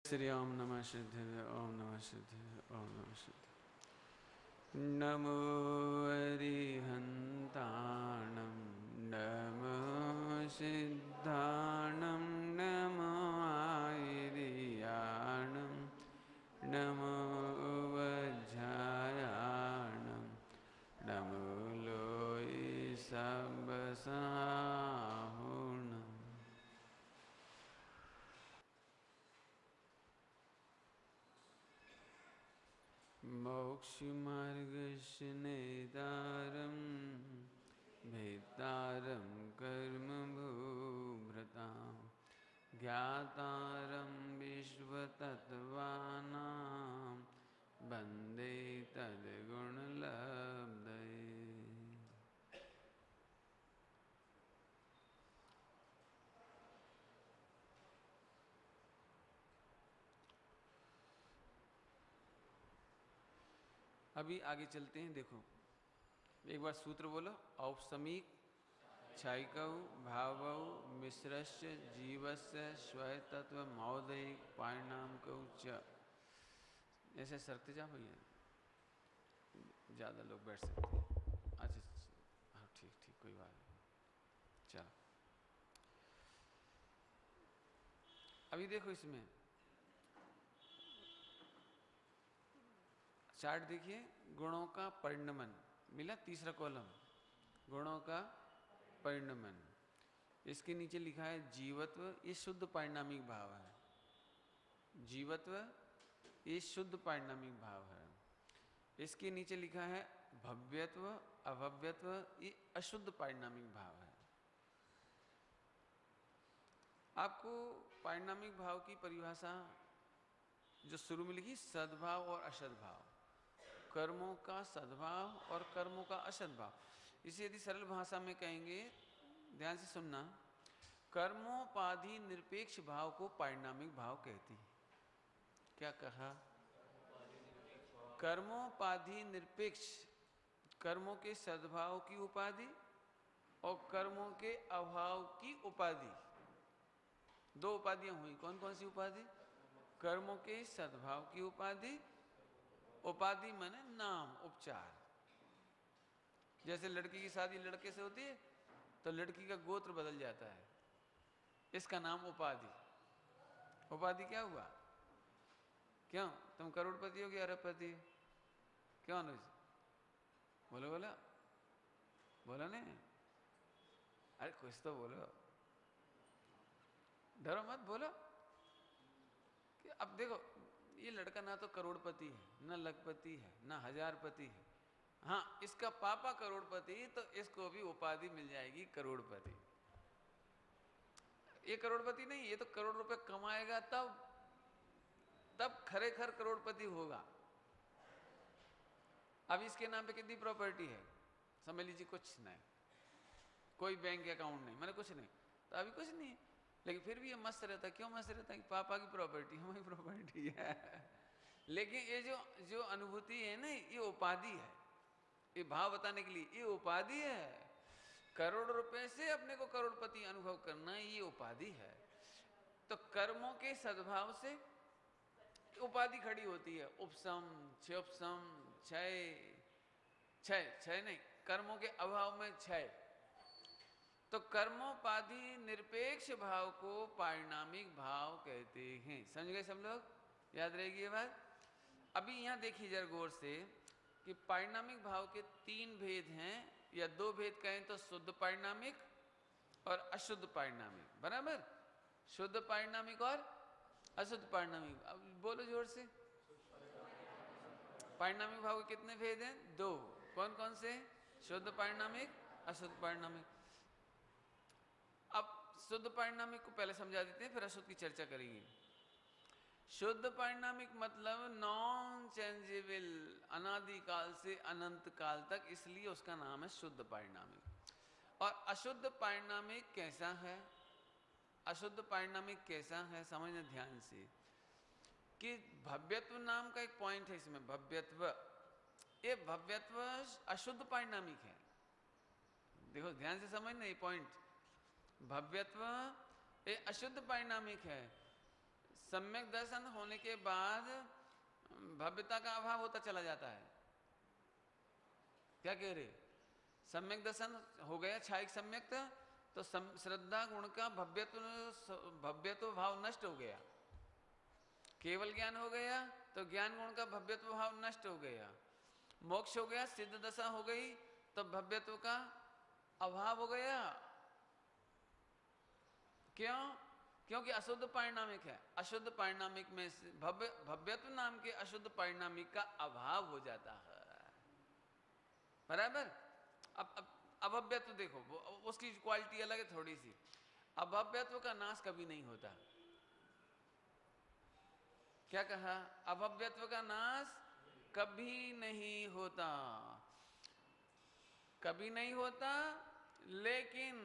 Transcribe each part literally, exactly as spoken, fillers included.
श्री ओम नमः सिद्धाय ओम नमः सिद्धाय ओम नमः सिद्धाय। नमो अरिहन्ताणं नमो सिद्धाणं नमो आयर्याणं नमो वज्रायाणं नमो लोये सब्बसाहुणम्। मोक्षमार्गस्य नेतारं भेदारं कर्मभूभृतां ज्ञातारं विश्वतत्त्वानां वन्दे तद्गुणलब्धये। अभी आगे चलते हैं। देखो एक बार सूत्र बोलो। औपसमिक क्षयिकौ भावौ मिश्रस्य जीवस्य स्वतत्व मौदयिक परिणामकौ च। ऐसे सरते जा भैया, ज़्यादा लोग बैठ सकते हैं। अच्छा हाँ ठीक ठीक कोई बात नहीं। चलो अभी देखो इसमें चार्ट देखिए। गुणों का परिणमन मिला, तीसरा कॉलम गुणों का परिणमन। इसके नीचे लिखा है जीवत्व, ये शुद्ध परिणामिक भाव है। जीवत्व ये शुद्ध परिणामिक भाव है। इसके नीचे लिखा है भव्यत्व, अभव्यत्व, ये अशुद्ध परिणामिक भाव है। आपको परिणामिक भाव की परिभाषा जो शुरू में लिखी, सद्भाव और असद्भाव, कर्मों का सद्भाव और कर्मों का असद्भाव। इसे यदि सरल भाषा में कहेंगे, ध्यान से सुनना, कर्मोपाधि निरपेक्ष भाव को परिणामिक भाव कहते हैं। क्या कहा? कर्मोपाधि निरपेक्ष, कर्मों के सद्भाव की उपाधि और कर्मों के अभाव की उपाधि, दो उपाधियां हुई। कौन कौन सी उपाधि? कर्मों के सद्भाव की उपाधि, उपाधि माने नाम, उपचार। जैसे लड़की की शादी लड़के से होती है तो लड़की का गोत्र बदल जाता है, इसका नाम उपाधि। उपाधि क्या हुआ? क्यों तुम करोड़पति हो कि अरबपति? क्यों अनुज? बोलो बोलो बोलो नहीं, अरे कुछ तो बोलो, डरो मत, बोलो कि अब देखो ये लड़का ना तो करोड़पति है, ना लखपति है, ना हजारपति है। हाँ, इसका पापा करोड़पति, तो इसको भी उपाधि मिल जाएगी करोड़पति। ये करोड़पति नहीं, ये तो करोड़ रुपए कमाएगा तब तब खरेखर करोड़पति होगा। अब इसके नाम पे कितनी प्रॉपर्टी है समझ लीजिए? कुछ नहीं, कोई बैंक अकाउंट नहीं, मैंने कुछ नहीं, तो अभी कुछ नहीं है, लेकिन फिर भी ये मस्त रहता है। क्यों मस्त रहता है? पापा की प्रॉपर्टी हमारी प्रॉपर्टी है। लेकिन ये जो जो अनुभूति है ना, ये उपाधि है। ये भाव बताने के लिए ये उपाधि है। करोड़ रुपए से अपने को करोड़पति अनुभव करना, ये उपाधि है। तो कर्मों के सद्भाव से उपाधि खड़ी होती है। उपसम, क्षयोपसम, क्षय, क्षय क्षय नहीं, कर्मों के अभाव में क्षय। तो कर्मोपाधि निरपेक्ष भाव को परिणामिक भाव कहते हैं। समझ गए सब लोग? याद रहेगी ये बात। अभी यहां देखिए जरा गौर से कि परिणामिक भाव के तीन भेद हैं, या दो भेद कहें तो शुद्ध परिणामिक और अशुद्ध परिणामिक। बराबर? शुद्ध परिणामिक और अशुद्ध परिणामिक। अब बोलो जोर से। परिणामिक भाव के कितने भेद हैं? दो। कौन कौन से? शुद्ध परिणामिक, अशुद्ध परिणामिक। अब शुद्ध परिणामिक को पहले समझा देते हैं, फिर अशुद्ध की चर्चा करेंगे। शुद्ध परिणामिक मतलब नॉन चेंजेबल, अनादिकाल से अनंत काल तक, इसलिए उसका नाम है शुद्ध परिणामिक। और अशुद्ध परिणामिक कैसा है? अशुद्ध परिणामिक कैसा है समझना ध्यान से, कि भव्यत्व नाम का एक पॉइंट है इसमें। भव्यत्व, ये भव्यत्व अशुद्ध परिणामिक है। देखो ध्यान से समझना ये पॉइंट। भव्यत्व ये अशुद्ध परिणामिक है। सम्यक दर्शन होने के बाद भव्यता का अभाव होता चला जाता है। क्या कह रहे? सम्यक दर्शन हो गया, छायिक सम्यक, तो श्रद्धा गुण का भव्यत्व भव्यत्व भाव नष्ट हो गया। केवल ज्ञान हो गया तो ज्ञान गुण का भव्यत्व भाव नष्ट हो गया। मोक्ष हो गया, सिद्ध दशा हो गई, तो भव्यत्व का अभाव हो गया। क्यों? क्योंकि अशुद्ध पारिणामिक है। अशुद्ध पारिणामिक में से भव्य भव्यत्व नाम के अशुद्ध पारिणामिक का अभाव हो जाता है। बराबर? अब अब अभव्यत्व देखो, उसकी क्वालिटी अलग है थोड़ी सी। अभव्यत्व का नाश कभी नहीं होता। क्या कहा? अभव्यत्व का नाश कभी नहीं होता, कभी नहीं होता, लेकिन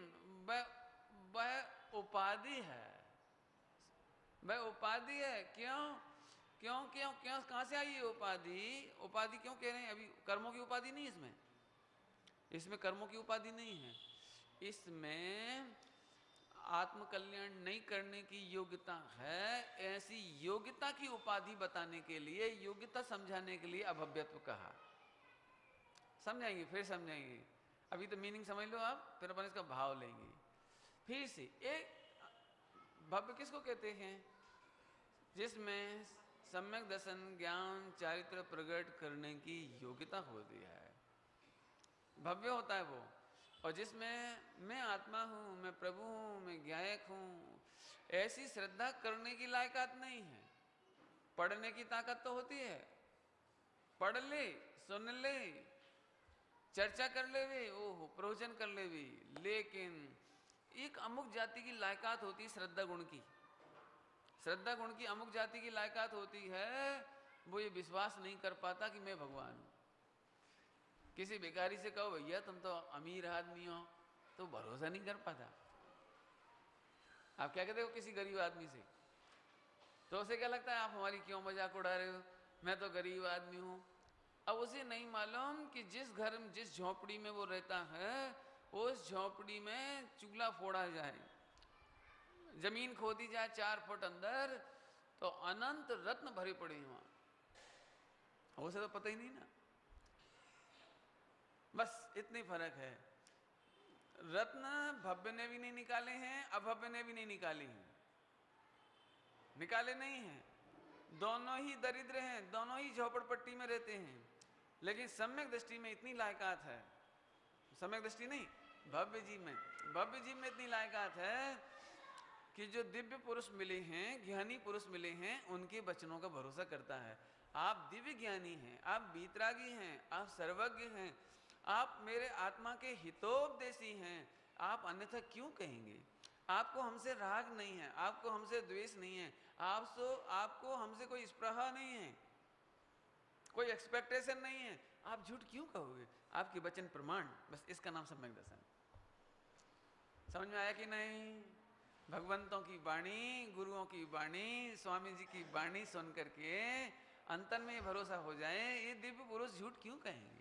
वह उपाधि है, वह उपाधि है। क्यों क्यों क्यों क्यों कहां से आई ये उपाधि? उपाधि क्यों कह रहे हैं? अभी कर्मों की उपाधि नहीं, इसमें इसमें कर्मों की उपाधि नहीं है। इसमें आत्मकल्याण नहीं करने की योग्यता है। ऐसी योग्यता की उपाधि बताने के लिए, योग्यता समझाने के लिए अभव्यत्व कहा। समझाएंगे, फिर समझाएंगे। अभी तो मीनिंग समझ लो आप, फिर अपन इसका भाव लेंगे। फिर से एक भव्य किसको कहते हैं? जिसमें सम्यक दर्शन, ज्ञान, चारित्र प्रकट करने की योग्यता होती है, भव्य होता है वो। और जिसमें मैं आत्मा हूं, मैं प्रभु हूं, मैं ज्ञायक हूं, ऐसी श्रद्धा करने की लायकात नहीं है। पढ़ने की ताकत तो होती है, पढ़ ले, सुन ले, चर्चा कर ले वे, ओहो प्रवचन कर ले वे, लेकिन एक अमुक जाति की लायकात होती है श्रद्धा गुण की। श्रद्धा गुण की अमुक जाति की लायकात होती है, वो ये विश्वास नहीं कर पाता कि मैं भगवान हूं। किसी भिखारी से कहो भैया तुम तो अमीर आदमी हो, तो भरोसा नहीं कर पाता। आप क्या कहते हो किसी गरीब आदमी से? तो उसे क्या लगता है आप हमारी क्यों मजाक उड़ा रहे हो, मैं तो गरीब आदमी हूं। अब उसे नहीं मालूम कि जिस घर में, जिस झोपड़ी में वो रहता है, उस झोपड़ी में चूल्हा फोड़ा जाए, जमीन खोदी जाए चार फुट अंदर, तो अनंत रत्न भरे पड़े हैं वहां। उसे तो पता ही नहीं ना। बस इतनी फर्क है। रत्न भव्य ने भी नहीं निकाले हैं, अभव्य ने भी नहीं निकाले हैं, निकाले नहीं हैं। दोनों ही दरिद्र हैं, दोनों ही झोपड़पट्टी में रहते हैं, लेकिन सम्यक दृष्टि में इतनी लायकात है, सम्यक दृष्टि नहीं, भव्य जीव में, भव्य जीव में इतनी लायकात है कि जो दिव्य पुरुष मिले हैं, ज्ञानी पुरुष मिले हैं, उनके वचनों का भरोसा करता है। आप दिव्य ज्ञानी हैं, आप वीतरागी हैं, आप सर्वज्ञ हैं, आप मेरे आत्मा के हितोपदेशी हैं, आप अन्यथा क्यों कहेंगे? आपको हमसे राग नहीं है, आपको हमसे द्वेष नहीं है, आपसे आपको हमसे कोई स्पृहा नहीं है, कोई एक्सपेक्टेशन नहीं है, आप झूठ क्यों कहोगे? आपके वचन प्रमाण, बस इसका नाम सम्यक दर्शन। समझ में आया कि नहीं? भगवंतों की वाणी, गुरुओं की वाणी, स्वामी जी की वाणी सुन करके अंतर में भरोसा हो जाए, ये दिव्य पुरुष झूठ क्यों कहेंगे?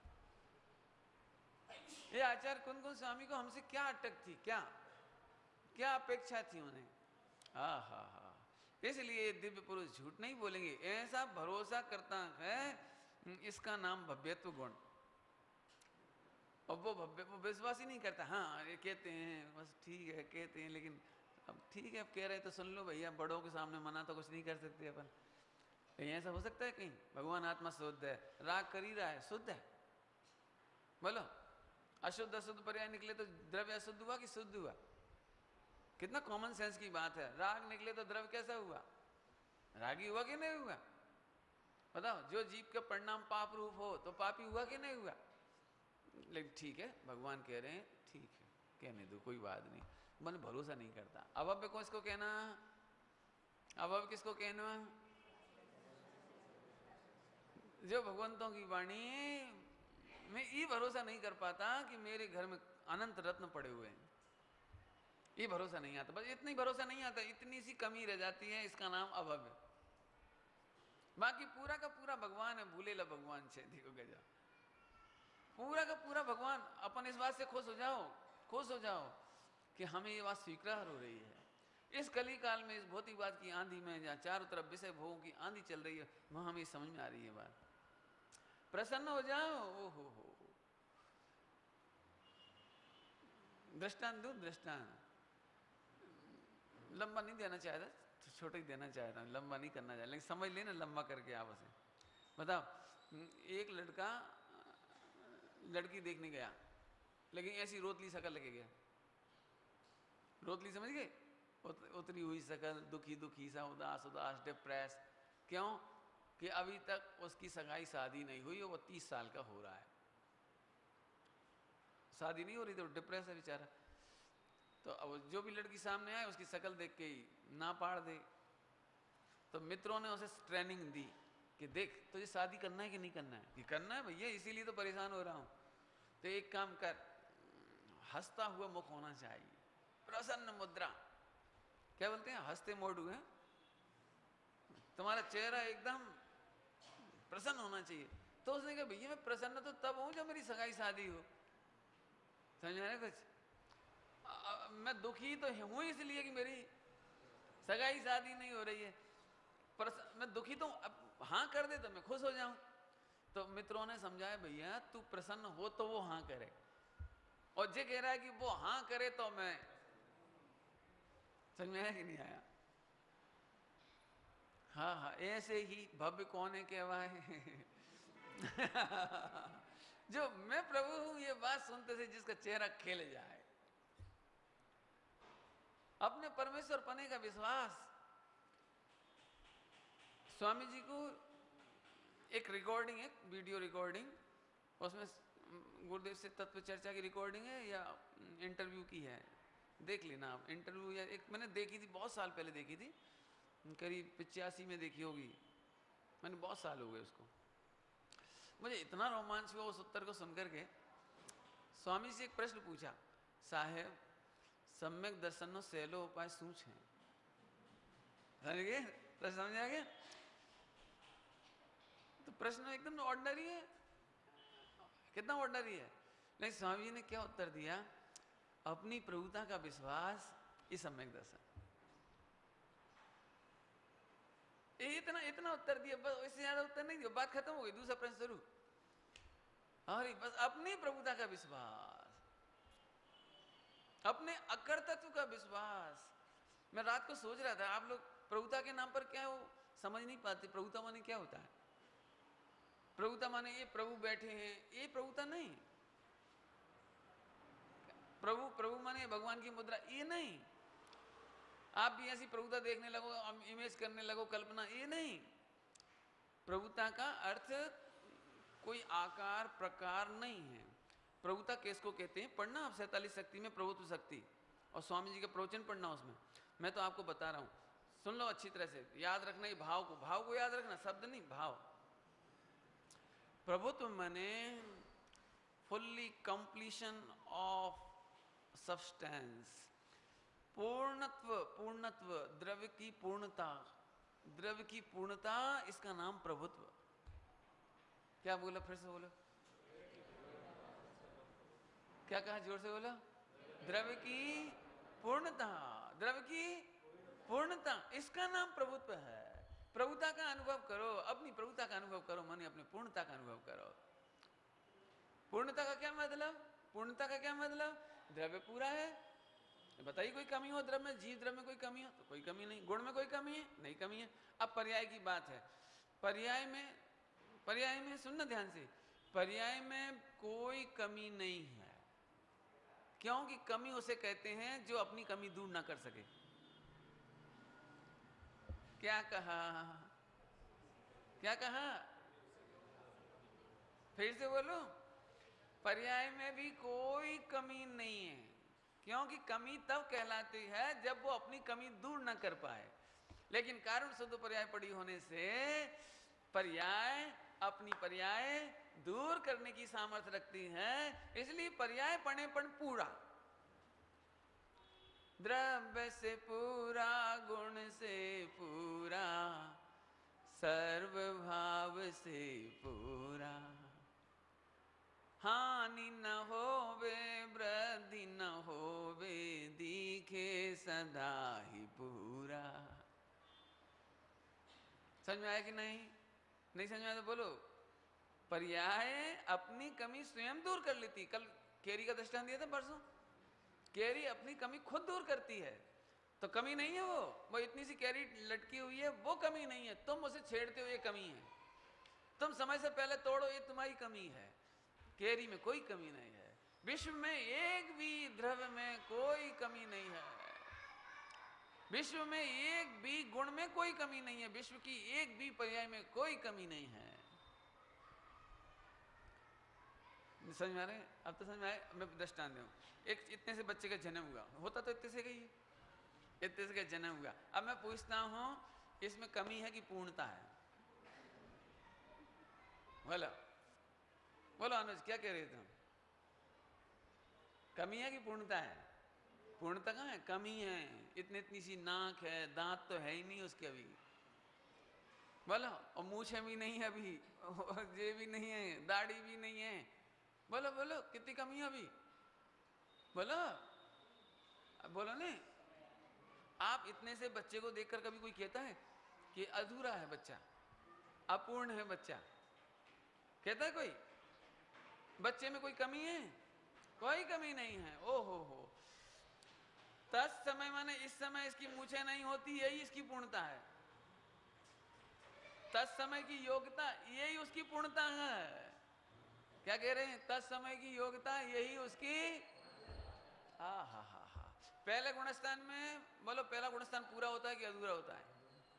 ये आचार्य कुंद कुंद स्वामी को हमसे क्या अटक थी, क्या क्या अपेक्षा थी उन्हें? हा हा हा इसलिए दिव्य पुरुष झूठ नहीं बोलेंगे, ऐसा भरोसा करता है, इसका नाम भव्यत्व गुण। और वो भव्य वो विश्वास ही नहीं करता। हाँ ये कहते हैं, बस ठीक है कहते हैं, लेकिन अब ठीक है अब कह रहे तो सुन लो भैया, बड़ों के सामने मना तो कुछ नहीं कर सकते अपन। कहीं ऐसा हो सकता है? कहीं भगवान आत्मा शुद्ध है, राग कर ही रहा है, शुद्ध है? बोलो, अशुद्ध अशुद्ध पर्याय निकले तो द्रव्य अशुद्ध हुआ कि शुद्ध हुआ? कितना कॉमन सेंस की बात है। राग निकले तो द्रव्य कैसा हुआ? रागी हुआ कि नहीं हुआ? बताओ, जो जीव का परिणाम पाप रूप हो तो पापी हुआ कि नहीं हुआ? लेकिन ठीक है भगवान कह रहे हैं, ठीक है कहने दो, कोई बात नहीं, मैंने भरोसा नहीं करता। अभव्य को इसको कहना, अभव्य किसको कहना? जो भगवंतों की वाणी में ये भरोसा नहीं कर पाता कि मेरे घर में अनंत रत्न पड़े हुए हैं, ये भरोसा नहीं आता। बस इतनी भरोसा नहीं आता, इतनी सी कमी रह जाती है, इसका नाम अभव्य। बाकी पूरा का पूरा भगवान है, भूलेला भगवान छे, देखो गजा, पूरा का पूरा भगवान। अपन इस बात से खुश हो जाओ, खुश हो जाओ कि हमें ये बात स्वीकार हो रही है। इस कली काल में, इस भौतिकवाद की आंधी में, जहाँ चारों तरफ विषय भोगों की आंधी चल रही है, वहां हमें समझ में आ रही है बात। प्रसन्न हो जाओ। ओ हो हो दृष्टांत दो, दृष्टांत लंबा नहीं देना चाह रहा, छोटा ही देना चाह रहा हूँ, लंबा नहीं करना चाह रहा, लेकिन समझ लेना लंबा करके आपस में। बताओ, एक लड़का लड़की देखने गया, लेकिन ऐसी रोतली शकल लेके गया। रोतली समझ गए? उत, उतरी हुई शकल, दुखी दुखी सा, उदास उदास, डिप्रेस। क्यों? कि अभी तक उसकी सगाई शादी नहीं हुई और वो तीस साल का हो रहा है, शादी नहीं हो रही तो डिप्रेस है बेचारा। तो अब जो भी लड़की सामने आए उसकी शकल देख के ही ना पाड़ दे। तो मित्रों ने उसे ट्रेनिंग दी कि देख तुझे शादी करना है कि नहीं करना है? कि करना है भैया, इसीलिए तो परेशान हो रहा हूं। तो एक काम कर, हंसता हुआ मुख होना चाहिए, प्रसन्न मुद्रा। क्या बोलते हैं? हंसते मोड़ू है, तुम्हारा चेहरा एकदम प्रसन्न होना चाहिए। तो उसने कहा भैया मैं प्रसन्न तो तब हूं जब मेरी सगाई शादी हो। समझ में आ रहा है कुछ? आ, मैं दुखी तो हूं इसलिए कि मेरी सगाई शादी नहीं हो रही है। मैं दुखी तो अब हाँ कर दे तो मैं खुश हो जाऊं। तो मित्रों ने समझाया भैया तू प्रसन्न हो तो वो हाँ करे, और जे कह रहा है कि वो हाँ करे तो मैं। समझ में आया कि नहीं आया? हाँ हाँ, ऐसे ही भव्य कौन है कहवाए। जो मैं प्रभु हूं ये बात सुनते से जिसका चेहरा खिल जाए, अपने परमेश्वर पने का विश्वास। स्वामी जी को एक रिकॉर्डिंग है, वीडियो रिकॉर्डिंग, उसमें गुरुदेव से तत्व चर्चा की रिकॉर्डिंग है या इंटरव्यू की है, देख लेना आप। इंटरव्यू या एक मैंने देखी थी, बहुत साल पहले देखी थी, करीब पिचासी में देखी होगी मैंने, बहुत साल हो गए उसको। मुझे इतना रोमांच हुआ उस उत्तर को सुनकर के। स्वामी जी एक प्रश्न पूछा, साहेब सम्यक दर्शन सैलो उपाय सूच है। समझ गए? प्रश्न समझ आ गया? तो प्रश्न एकदम ऑर्डिनरी है, कितना ऑर्डिनरी है, लेकिन स्वामी जी ने क्या उत्तर दिया? अपनी प्रभुता का विश्वास, इस सम्यक दर्शन। इतना इतना उत्तर दिया बस, इससे ज्यादा उत्तर नहीं दिया, बात खत्म हो गई, दूसरा प्रश्न शुरू। अरे बस अपनी प्रभुता का विश्वास, अपने अकर तत्व का विश्वास। मैं रात को सोच रहा था, आप लोग प्रभुता के नाम पर क्या हो समझ नहीं पाते। प्रभुता माने क्या होता है? प्रभुता माने ये प्रभु बैठे हैं, ये प्रभुता नहीं। प्रभु प्रभु माने भगवान की मुद्रा, ये नहीं। आप भी ऐसी प्रभुता देखने लगो, इमेज करने लगो, कल्पना, ये नहीं। प्रभुता का अर्थ कोई आकार प्रकार नहीं है। प्रभुता किसको कहते हैं? पढ़ना आप सैतालीस शक्ति में प्रभुत्व शक्ति, और स्वामी जी का प्रवचन पढ़ना उसमें। मैं तो आपको बता रहा हूं, सुन लो अच्छी तरह से, याद रखना ये भाव को, भाव को याद रखना, शब्द नहीं, भाव। प्रभुत्व माने फुल्ली कंप्लीशन ऑफ सब्सटेंस, पूर्णत्व, पूर्णत्व, द्रव्य की पूर्णता, द्रव्य की पूर्णता, इसका नाम प्रभुत्व। क्या बोला? फिर से बोलो, क्या कहा? जोर से बोलो। द्रव्य की पूर्णता, द्रव्य की पूर्णता, इसका नाम प्रभुत्व है। प्रभुता का अनुभव करो, अपनी प्रभुता का अनुभव करो, माने अपनी पूर्णता का अनुभव करो। पूर्णता का क्या मतलब? पूर्णता का क्या मतलब? द्रव्य पूरा है, बताइए कोई कमी हो द्रव्य में, जीव द्रव्य में कोई कमी हो? तो कोई कमी नहीं। गुण में कोई कमी है? नहीं कमी है। अब पर्याय की बात है, पर्याय में, पर्याय में सुनना ध्यान से, पर्याय में कोई कमी नहीं है। क्योंकि कमी उसे कहते हैं जो अपनी कमी दूर ना कर सके। क्या कहा? क्या कहा? फिर से बोलो। पर्याय में भी कोई कमी नहीं है, क्योंकि कमी तब कहलाती है जब वो अपनी कमी दूर न कर पाए। लेकिन कारण शुद्ध पर्याय पड़ी होने से पर्याय अपनी पर्याय दूर करने की सामर्थ्य रखती है, इसलिए पर्याय पढ़ेपण पूरा, द्रव्य से पूरा, गुण से पूरा, सर्वभाव से पूरा, हानि न होवे, वृद्धि न होवे, दिखे सदा ही पूरा। समझ में आया कि नहीं? नहीं समझ में आया तो बोलो। पर्याय अपनी कमी स्वयं दूर कर लेती। कल केरी का दृष्टांत दिया था परसों। केरी अपनी कमी खुद दूर करती है, तो कमी नहीं है वो। वो इतनी सी केरी लटकी हुई है, वो कमी नहीं है। तुम उसे छेड़ते हो, ये कमी है। तुम समय से पहले तोड़ो, ये तुम्हारी कमी है। केरी में कोई कमी नहीं है। विश्व में एक भी द्रव्य में कोई कमी नहीं है। विश्व में एक भी गुण में कोई कमी नहीं है। विश्व की एक भी पर्याय में कोई कमी नहीं है। समझ में आ रहे? अब तो समझ में आए। मैं दृष्टांत दूं। एक इतने से बच्चे का जन्म हुआ, होता तो इतने से का ही है, इतने से का जन्म हुआ। अब मैं पूछता हूं, इसमें कमी है कि पूर्णता है? बोलो बोलो अनुज, क्या कह रहे थे? कमी है कि पूर्णता है? पूर्णता कहाँ है? कमी है। इतनी इतनी सी नाक है, दांत तो है ही नहीं उसके अभी। बोलो, और मूछें भी नहीं है अभी, ये भी नहीं है, दाढ़ी भी नहीं है। बोलो बोलो, कितनी कमी है अभी? बोलो बोलो नहीं। आप इतने से बच्चे को देखकर कभी कोई कहता है कि अधूरा है बच्चा, अपूर्ण है बच्चा? कहता है कोई? बच्चे में कोई कमी है? कोई कमी नहीं है। ओ हो हो तत्समय माने इस समय इसकी मूछें नहीं होती, यही इसकी पूर्णता है। तत्समय की योग्यता, यही उसकी पूर्णता है। क्या कह रहे हैं? तत्समय की योग्यता यही उसकी। हा हा हा हा पहले गुणस्थान में बोलो, पहला गुणस्थान पूरा होता है कि अधूरा होता है?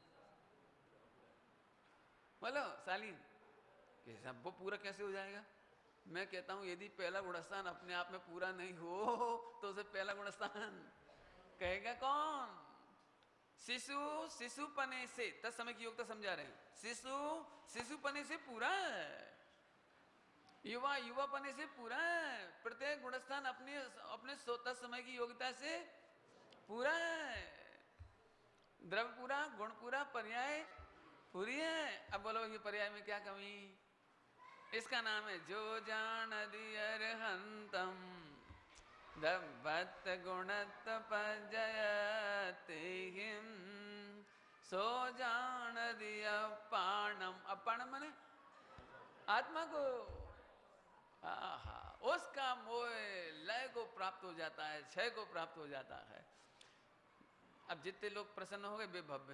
बोलो सालीन, कि सब वो पूरा कैसे हो जाएगा? मैं कहता हूं यदि पहला गुणस्थान अपने आप में पूरा नहीं हो तो उसे पहला गुणस्थान कहेगा कौन? शिशु शिशुपने से, तत्समय की योग्यता समझा रहे हैं। शिशु शिशुपने से पूरा है, युवा युवापने से पूरा है। प्रत्येक गुणस्थान अपने अपने तत्समय की योग्यता से पूरा है। द्रव्य पूरा, गुण पूरा, पर्याय पूरी है। अब बोलो ये पर्याय में क्या कमी? इसका नाम है जो जान दियर हंतम दब्बत गुणत पजयते हिम, सो जान दिया पाणम। अपाणम माने आत्मा को। आहा, उसका मोह लय को प्राप्त हो जाता है, क्षय को प्राप्त हो जाता है। अब जितने लोग प्रसन्न हो गए बेभव्य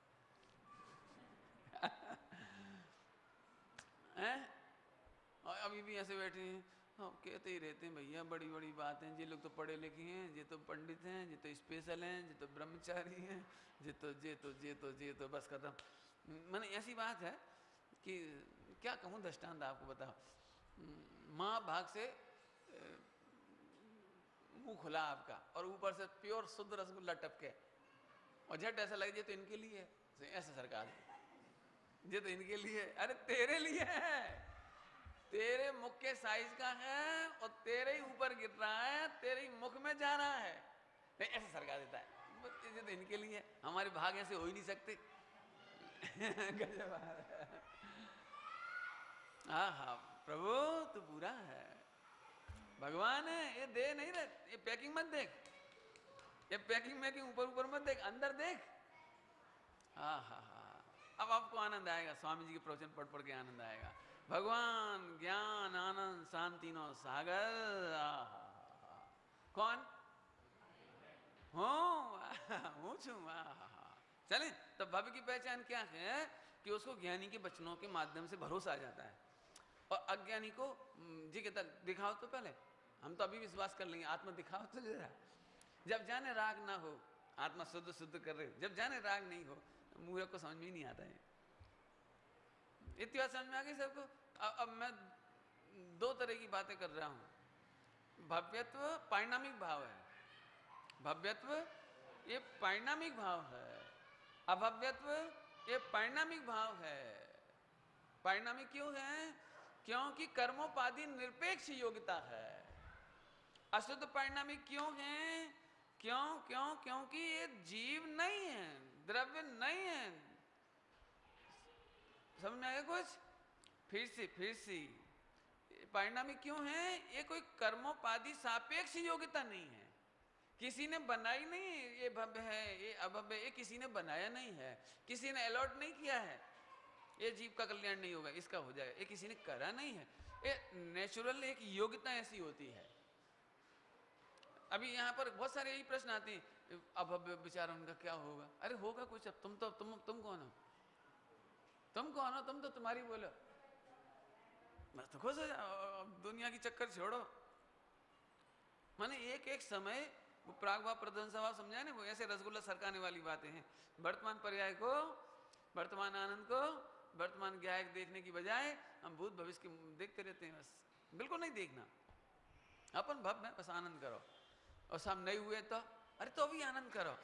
हैं, और अभी भी ऐसे बैठे हैं, हम कहते ही रहते हैं भैया बड़ी बड़ी बात है, ये लोग तो पढ़े लिखे हैं, ये तो पंडित हैं, ये तो स्पेशल हैं, ये तो ब्रह्मचारी हैं, ये तो ये तो ये तो ये तो बस खत्म। मैंने ऐसी बात है कि क्या कहूँ, दृष्टांत आपको बताओ। माँ भाग से मुंह खुला आपका और ऊपर से प्योर शुद्ध रसगुल्ला टपके, और झट ऐसा लग जाए तो इनके लिए है। ऐसा सरकार, ये तो इनके लिए, अरे तेरे लिए है, तेरे मुख के साइज का है और तेरे ही ऊपर गिर रहा है, तेरे ही मुख में जा रहा है। नहीं, ऐसा सरकार देता है, ये तो इनके लिए। हमारे भाग ऐसे हो ही नहीं सकते। हाँ हाँ प्रभु तू पूरा है, भगवान है। ये दे नहीं रहे, ये पैकिंग मत देख, ये पैकिंग में ऊपर ऊपर मत देख, अंदर देख। हाँ हाँ हाँ अब आपको आनंद आएगा, स्वामी जी के प्रवचन पढ़ पढ़ के आनंद आएगा। भगवान ज्ञान आनंद शांति नो सागर। कौन हूँ छू। चले तो भव्य की पहचान क्या है? कि उसको ज्ञानी के वचनों के माध्यम से भरोसा आ जाता है, और अज्ञानी को जी कहता दिखाओ तो पहले, हम तो अभी विश्वास कर लेंगे, आत्मा दिखाओ तो जरा। जब जाने राग ना हो, आत्मा शुद्ध शुद्ध कर रहे, जब जाने राग नहीं हो, मूर्ख को समझ में ही नहीं आता है। इतनी बात समझ में आ गई सबको? अब, अब मैं दो तरह की बातें कर रहा हूं। भव्यत्व परिणामिक भाव है, भव्यत्व ये परिणामिक भाव है, अभव्यत्व ये परिणामिक भाव है। परिणामिक क्यों है? क्योंकि कर्मोपाधि निरपेक्ष योग्यता है। अशुद्ध परिणामिक क्यों है? क्यों क्यों क्योंकि ये जीव नहीं है, द्रव्य नहीं है। समझ में आया कुछ? फिर से फिर से परिणामिक क्यों है? ये कोई कर्मोपाधि सापेक्ष योग्यता नहीं है, किसी ने बनाई नहीं। ये भव्य है, ये अभव्य, ये किसी ने बनाया नहीं है, किसी ने अलॉट नहीं किया है। ये जीव का कल्याण नहीं होगा, इसका हो जाएगा, ये किसी ने करा नहीं है, ये नेचुरल एक योग्यता ऐसी होती है। अभी यहाँ पर बहुत सारे यही प्रश्न आते हैं, अब अब बेचारा उनका क्या होगा? अरे होगा कुछ, अब तुम तो तुम तुम कौन हो? तुम कौन हो? तुम तो तुम्हारी बोलो, बस तो खुश हो जाओ, दुनिया की चक्कर छोड़ो। माने एक एक समय वो प्रागभाव प्रध्वंसभाव समझाए ना, वो ऐसे रसगुल्ला सरकाने वाली बातें हैं। वर्तमान पर्याय को, वर्तमान आनंद को, वर्तमान ज्ञायक देखने की बजाय हम भूत भविष्य के देखते रहते हैं। बस बिल्कुल नहीं देखना, अपन भव में बस आनंद करो, और सब नहीं हुए तो अरे तो अभी आनंद करो।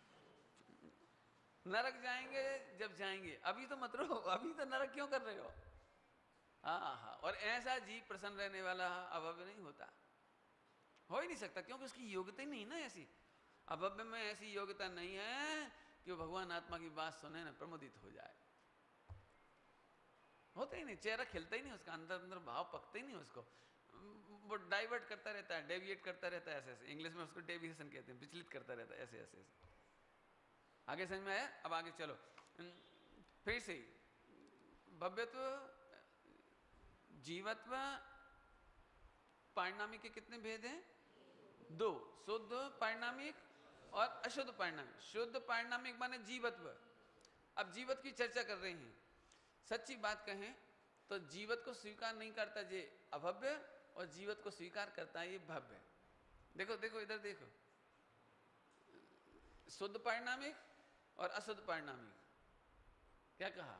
नरक जाएंगे जब जाएंगे, अभी तो मत रहो, अभी तो नरक क्यों कर रहे हो? हाँ हाँ, और ऐसा जीव प्रसन्न रहने वाला अभव्य नहीं होता, हो ही नहीं सकता, क्योंकि उसकी योग्यता ही नहीं ना ऐसी। अभव्य में ऐसी योग्यता नहीं है कि वो भगवान आत्मा की बात सुने ना प्रमोदित हो जाए, होता ही नहीं, चेहरा खिलता ही नहीं उसका, अंदर अंदर भाव पकते ही नहीं उसको, वो डाइवर्ट करता रहता है, डेविएट करता रहता है, ऐसे ऐसे, इंग्लिश में उसको डेविएशन कहते हैं, विचलित करता रहता है, ऐसे ऐसे ऐसे। आगे समझ में आया? अब आगे चलो फिर से, भव्यत्व, जीवत्व, पारिणामिक के कितने भेद हैं? दो, शुद्ध पारिणामिक और अशुद्ध पारिणामिक। शुद्ध पारिणामिक माने जीवत्व। अब जीवत की चर्चा कर रहे हैं। सच्ची बात कहें तो जीवत को स्वीकार नहीं करता ये अभव्य, और जीवत को स्वीकार करता है ये भव्य। देखो देखो इधर देखो, शुद्ध पारिणामिक और अशुद्ध पारिणामिक, क्या कहा?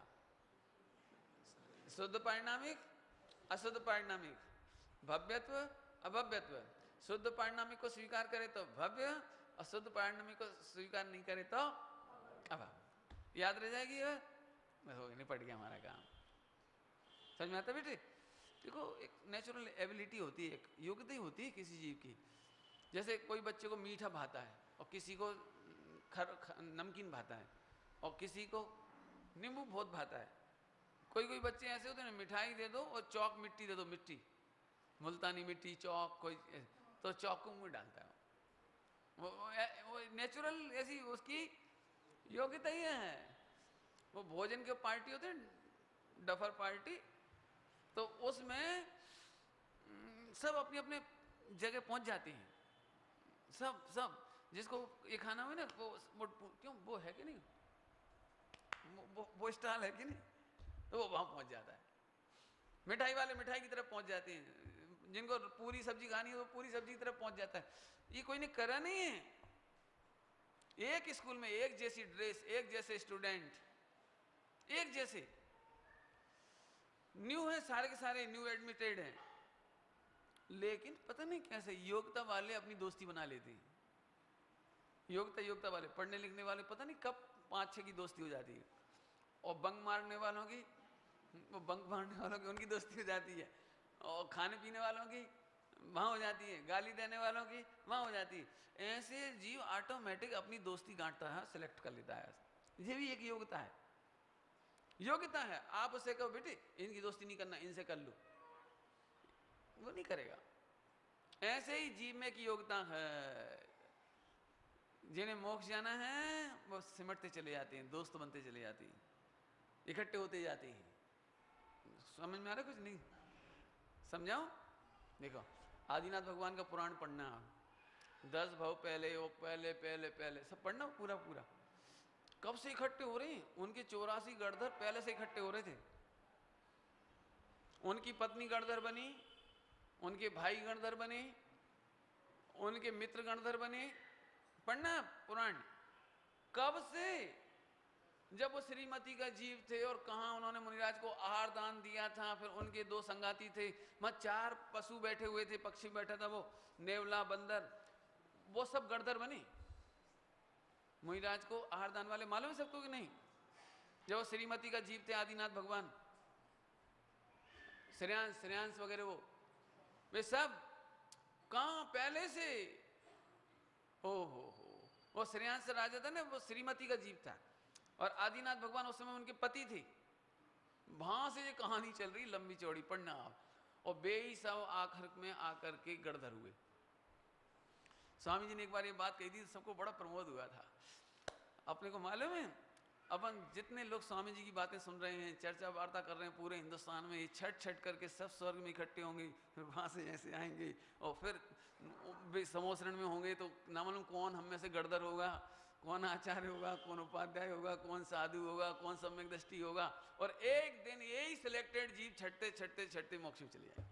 शुद्ध पारिणामिक, अशुद्ध पारिणामिक, भव्यत्व, अभव्यत्व। शुद्ध पारिणामिक को स्वीकार करे तो भव्य, अशुद्ध पारिणामिक को स्वीकार नहीं करे तो अभव्य। याद रह जाएगी ये, हो निपट गया हमारा काम। समझ में आता बेटे? देखो एक नेचुरल एबिलिटी होती है, एक योग्यता होती है किसी जीव की। जैसे कोई बच्चे को मीठा भाता है और किसी को खर, खर नमकीन भाता है, और किसी को नींबू बहुत भाता है। कोई कोई बच्चे ऐसे होते हैं, मिठाई दे दो और चौक मिट्टी दे दो, मिट्टी मुल्तानी मिट्टी चौक, कोई तो चौक को मुंह डालता है। वो, वो नेचुरल ऐसी उसकी योग्यता ही है। वो भोजन के पार्टी होते हैं, डफर पार्टी, तो उसमें सब अपनी अपने जगह पहुंच जाती हैं, सब सब जिसको ये खाना हो ना, वो, वो क्यों वो है कि नहीं, वो वो स्टाइल है कि नहीं, तो वो वहां पहुंच जाता है। मिठाई वाले मिठाई की तरफ पहुंच जाते हैं, जिनको पूरी सब्जी खानी है वो पूरी सब्जी की तरफ पहुंच जाता है। ये कोई ने करा नहीं है। एक स्कूल में एक जैसी ड्रेस, एक जैसे स्टूडेंट, एक जैसे, न्यू है, सारे के सारे न्यू एडमिटेड हैं, लेकिन पता नहीं कैसे योग्यता वाले अपनी दोस्ती बना लेते हैं। योग्यता योग्यता वाले, पढ़ने लिखने वाले पता नहीं कब पांच छह की दोस्ती हो जाती है, और बंक मारने वालों की, वो बंक मारने वालों की उनकी दोस्ती हो जाती है, और खाने पीने वालों की वहां हो जाती है, गाली देने वालों की वहां हो जाती है। ऐसे जीव ऑटोमेटिक अपनी दोस्ती गांठता है, सिलेक्ट कर लेता है। ये भी एक योग्यता है, योग्यता है। आप उससे कहो बेटे इनकी दोस्ती नहीं करना, इनसे कर लो, वो नहीं करेगा। ऐसे ही जीव में की योग्यता है। जिन्हें मोक्ष जाना है वो सिमटते चले जाते हैं, दोस्त बनते चले जाते हैं, इकट्ठे होते जाते हैं। समझ में आ रहा कुछ नहीं? समझाओ? देखो आदिनाथ भगवान का पुराण पढ़ना, दस भाव पहले वो पहले पहले पहले सब पढ़ना पूरा पूरा। कब से इकट्ठे हो रहे हैं? उनके चौरासी गणधर पहले से इकट्ठे हो रहे थे। उनकी पत्नी गणधर बनी, उनके भाई गणधर बने, उनके मित्र गणधर बने। पढ़ना पुराण। कब से? जब वो श्रीमती का जीव थे और कहा उन्होंने मुनिराज को आहार दान दिया था, फिर उनके दो संगाती थे, वहां चार पशु बैठे हुए थे, पक्षी बैठा था, वो नेवला बंदर, वो सब गणधर बने मुनिराज को आहार दान वाले। मालूम है सबको कि नहीं? जब वो श्रीमती का जीव थे आदिनाथ भगवान, श्रेयांश श्रेयांश वगैरह, वो वे सब कहां पहले से। हो हो हो वो श्रेयांश राजा था ना, वो श्रीमती का जीव था, और आदिनाथ भगवान उस समय उनके पति थे। वहां से ये कहानी चल रही लंबी चौड़ी, पढ़ना आप। और बेई सब आखिर में आकर के गणधर हुए। स्वामी जी ने एक बार ये बात कही थी, सबको बड़ा प्रमोद हुआ था। अपने को मालूम है अपन जितने लोग स्वामी जी की बातें सुन रहे हैं, चर्चा वार्ता कर रहे हैं पूरे हिंदुस्तान में, छट छट करके सब स्वर्ग में इकट्ठे होंगे, फिर वहाँ से ऐसे आएंगे और फिर समोसरण में होंगे, तो ना मालूम कौन हम में से गड़दर होगा, कौन आचार्य होगा, कौन उपाध्याय होगा, कौन साधु होगा, कौन सम्यक दृष्टि होगा, और एक दिन यही सिलेक्टेड जीव छटते छटते छटते मोक्ष में चले जाए।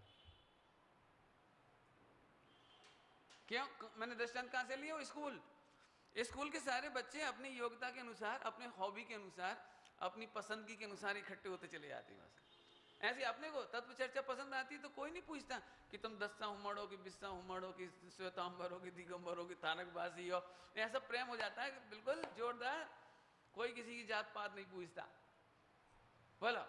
क्यों? मैंने दृष्टांत कहाँ से लिया? स्कूल स्कूल के सारे बच्चे अपनी योग्यता के अनुसार, अपने हॉबी के अनुसार, अपनी पसंदगी के अनुसार इकट्ठे होते चले जाते हैं। बस ऐसे अपने को तत्व चर्चा पसंद आती है तो कोई नहीं पूछता कि तुम दस्ता हुमड़ हो कि बिस्सा हुमड़ हो कि श्वेतांबर हो कि दिगंबर हो कि तारकबासी हो। ऐसा प्रेम हो जाता है कि बिल्कुल जोरदार, कोई किसी की जात पात नहीं पूछता। बोला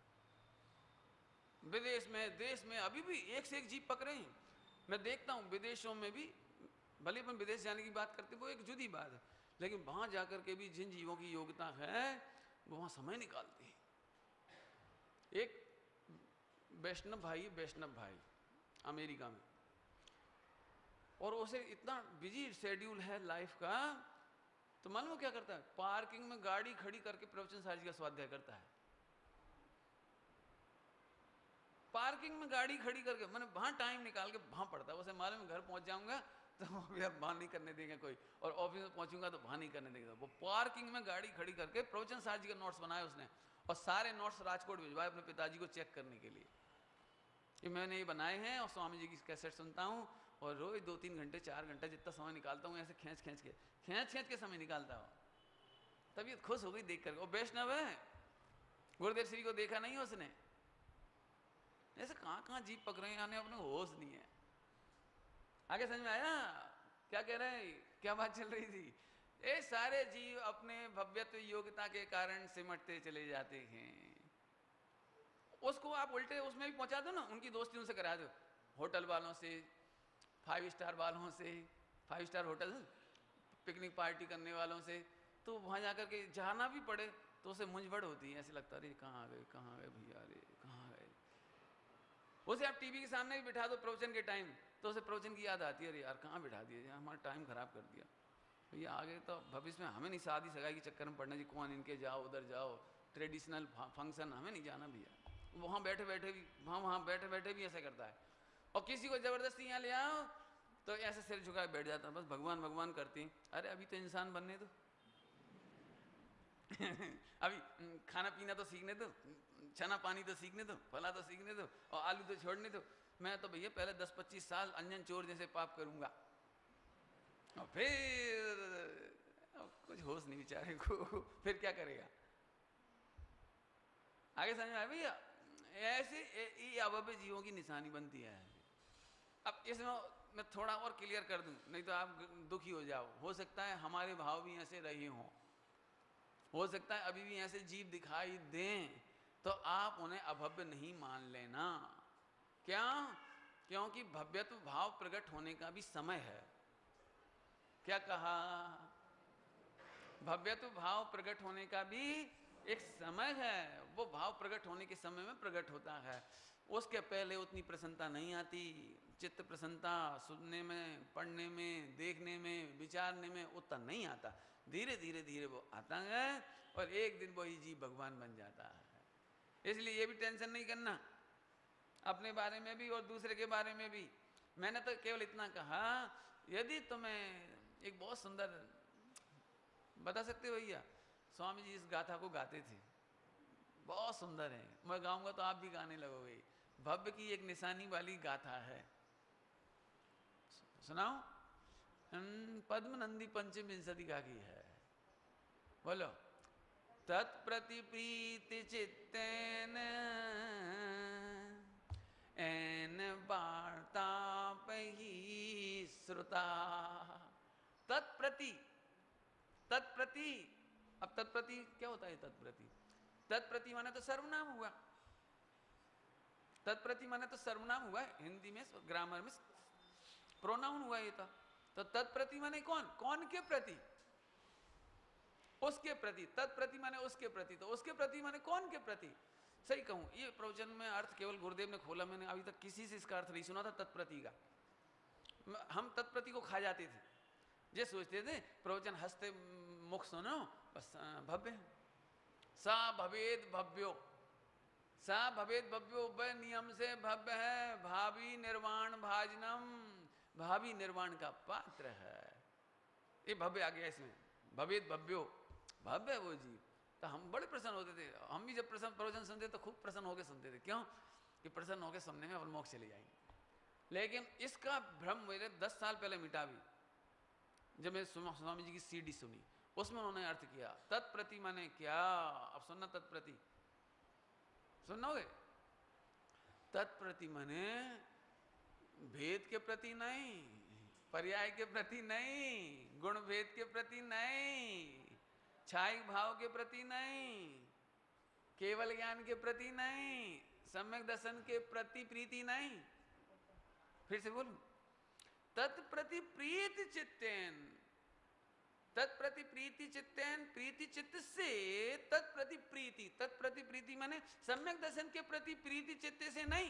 विदेश में, देश में अभी भी एक से एक जीव पकड़े हैं। मैं देखता हूँ विदेशों में भी, भले अपन विदेश जाने की बात करते हैं वो एक जुदी बात है, लेकिन वहां जाकर के भी जिन जीवों की योग्यता है वो वहां समय निकालते हैं। एक वैष्णव भाई वैष्णव भाई अमेरिका में, और उसे इतना बिजी शेड्यूल है लाइफ का, तो मालूम क्या करता है? पार्किंग में गाड़ी खड़ी करके प्रवचन सारी का स्वाध्याय करता है। पार्किंग में गाड़ी खड़ी करके, मैंने वहां टाइम निकाल के वहां पड़ता है। उसे मालूम है घर पहुंच जाऊंगा तो वहां नहीं करने देंगे कोई, और ऑफिस में पहुंचूंगा तो वहां नहीं करने देंगे। वो पार्किंग में गाड़ी खड़ी करके प्रवचन सार जी का नोट्स बनाए उसने, और सारे नोट्स राजकोट भिजवाए अपने पिताजी को चेक करने के लिए कि मैंने ये बनाए हैं, और स्वामी जी की कैसेट सुनता हूँ, और रोज दो तीन घंटे चार घंटे जितना समय निकालता हूँ, ऐसे खींच खींच के खींच खींच के समय निकालता हूँ। तबीयत खुश हो गई देख कर। वो वैष्णव है, गुरुदेव श्री को देखा नहीं उसने। ऐसे कहाँ कहाँ जीप पकड़े हैं, आने अपने होश नहीं है। आगे समझ में आया क्या कह रहे हैं, क्या बात चल रही थी? ये सारे जीव अपने भव्यत्व योग्यता के कारण सिमटते चले जाते हैं। उसको आप उल्टे उसमें भी पहुंचा दो ना, उनकी दोस्ती उनसे करा दो, होटल वालों से, फाइव स्टार वालों से, five star hotel picnic party करने वालों से, तो वहां जाकर के जाना भी पड़े तो उसे मुंझवड़ होती है। ऐसे लगता है अरे कहाँ आ गए कहाँ आ गए भैया, अरे कहाँ आ गए। उसे आप टीवी के सामने भी बिठा दो प्रवचन के टाइम, तो उसे प्रवचन की याद आती है, अरे यार कहाँ बिठा दिया, हमारा टाइम खराब कर दिया भैया। आगे तो भविष्य में हमें नहीं शादी सगाई के चक्कर में पड़ना जी, कौन इनके जाओ उधर जाओ, ट्रेडिशनल फंक्शन हमें नहीं जाना भैया। वहाँ बैठे बैठे भी वहाँ वहाँ बैठे बैठे भी ऐसा करता है। और किसी को जबरदस्ती यहाँ ले आओ तो ऐसे सिर झुकाए बैठ जाता है, बस भगवान भगवान करती हैं। अरे अभी तो इंसान बनने दो अभी खाना पीना तो सीखने दो, चना पानी तो सीखने दो, फला तो सीखने दो, और आलू तो छोड़ने दो। मैं तो भैया पहले दस पच्चीस साल अंजन चोर जैसे पाप करूंगा, और फिर कुछ होश नहीं बेचारे को, फिर क्या करेगा? आगे समझ में आया भैया? ऐसे ये अभव्य जीवों की निशानी बनती है। अब इसमें मैं थोड़ा और क्लियर कर दूं, नहीं तो आप दुखी हो जाओ। हो सकता है हमारे भाव भी ऐसे रहे हों, हो सकता है अभी भी ऐसे जीव दिखाई दें, तो आप उन्हें अभव्य नहीं मान लेना। क्या? क्योंकि भव्यत्व भाव प्रकट होने का भी समय है। क्या कहा? भव्यत्व भाव प्रकट होने का भी एक समय है। वो भाव प्रकट होने के समय में प्रकट होता है, उसके पहले उतनी प्रसन्नता नहीं आती। चित्त प्रसन्नता सुनने में, पढ़ने में, देखने में, विचारने में उतना नहीं आता। धीरे धीरे धीरे वो आता है, और एक दिन वही जीव भगवान बन जाता है। इसलिए ये भी टेंशन नहीं करना अपने बारे में भी और दूसरे के बारे में भी। मैंने तो केवल इतना कहा, यदि तुम्हें एक बहुत सुंदर बता सकते हो भैया, स्वामी जी इस गाथा को गाते थे, बहुत सुंदर है, मैं गाऊंगा तो आप भी गाने लगोगे। भव्य की एक निशानी वाली गाथा है, सुनाओ। पद्म नंदी पंचम विंशति का की है, बोलो। तत्प्रति प्रीति चित्तेन एन वार्ता पही श्रुता। तत्प्रति, तत्प्रति, अब तत्प्रति क्या होता है? तत्प्रति, तत्प्रति माने तो सर्वनाम हुआ। तत्प्रति माने तो सर्वनाम हुआ, हिंदी में ग्रामर में प्रोनाउन हुआ ये था। तो तत्प्रति माने कौन? कौन के प्रति? उसके प्रति। तत्प्रति माने उसके प्रति, तो उसके प्रति माने कौन के प्रति? सही कहूं, ये प्रवचन में अर्थ केवल गुरुदेव ने खोला, मैंने अभी तक किसी से इसका अर्थ नहीं सुना था तत्प्रति का। हम तत्प्रति को खा जाते थे, ये सोचते थे प्रवचन हंसते मुख सुनो बस भव्य। सा भवेद भव्यो, सा भवेद भव्यो, वह नियम से भव्य है, भावी निर्वाण भाजनम, भावी निर्वाण का पात्र है। ये भव्य आ गया इसमें, भवेद भव्यो, भव्य है वो जीव। तो हम बड़े प्रसन्न होते थे, हम भी जब प्रसन्न प्रवचन सुनते तो खूब प्रसन्न होकर सुनते थे। क्यों? कि प्रसन्न होकर सुनने में अपन मोक्ष चले जाएंगे। लेकिन इसका भ्रम मेरे दस साल पहले मिटा भी, जब मैं स्वामी जी की सीडी सुनी, उसमें उन्होंने अर्थ किया तत्प्रति माने क्या। अब सुनना, तत्प्रति सुनोगे? तत्प्रति माने भेद के प्रति नहीं, पर्याय के प्रति नहीं, गुण भेद के प्रति नहीं, छाई भाव के प्रति नहीं, केवल ज्ञान के प्रति नहीं, सम्यक दर्शन के प्रति प्रीति नहीं। फिर से बोलूं, तत्प्रति प्रीति चित्तेन, तत्प्रति प्रीति चित्तेन, प्रीति चित्त से तत्प्रति प्रीति, तत्प्रति प्रीति माने सम्यक दर्शन के प्रति प्रीति चित्त से नहीं,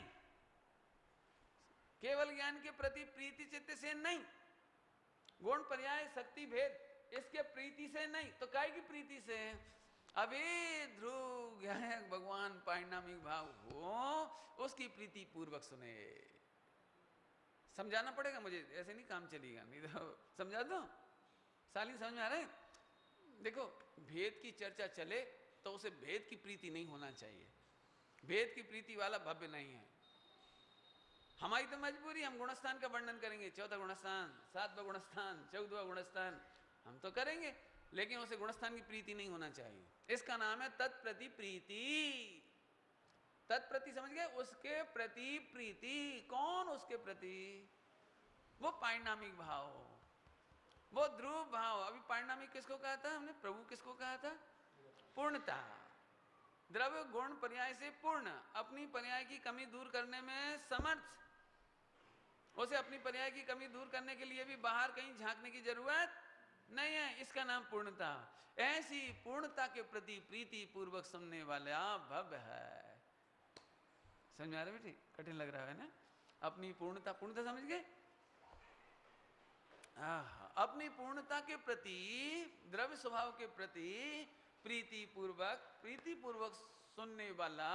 केवल ज्ञान के प्रति प्रीति चित्त से नहीं, गुण पर्याय शक्ति भेद इसके प्रीति से नहीं, तो काय की प्रीति से? अभेद ध्रुव ज्ञान भगवान पारिणामिक भाव हो, उसकी प्रीति पूर्वक सुने। समझाना पड़ेगा मुझे, ऐसे नहीं काम चलेगा, नहीं तो समझा दो। साली समझ में आ रहा है? देखो, भेद की चर्चा चले तो उसे भेद की प्रीति नहीं होना चाहिए, भेद की प्रीति वाला भव्य नहीं है। हमारी तो मजबूरी, हम गुणस्थान का वर्णन करेंगे, चौथा गुणस्थान, सातवां गुणस्थान, चौदहवां गुणस्थान हम तो करेंगे, लेकिन उसे गुणस्थान की प्रीति नहीं होना चाहिए। इसका नाम है तत्प्रति प्रीति। तत्प्रति समझ गए? उसके प्रति प्रीति। कौन उसके प्रति? वो पारिणामिक भाव, वो ध्रुव भाव। अभी पारिणामिक किसको कहा था हमने? प्रभु किसको कहा था? पूर्णता। द्रव्य गुण पर्याय से पूर्ण, अपनी पर्याय की कमी दूर करने में समर्थ। उसे अपनी पर्याय की कमी दूर करने के लिए भी बाहर कहीं झांकने की जरूरत नहीं है, इसका नाम पूर्णता। ऐसी पूर्णता के प्रति प्रीति पूर्वक सुनने वाला भव्य है। समझ में आ रहा है बेटी? कठिन लग रहा है ना? अपनी पूर्णता, पूर्णता समझ गए? अपनी पूर्णता के प्रति, द्रव्य स्वभाव के प्रति प्रीति पूर्वक, प्रीति पूर्वक सुनने वाला,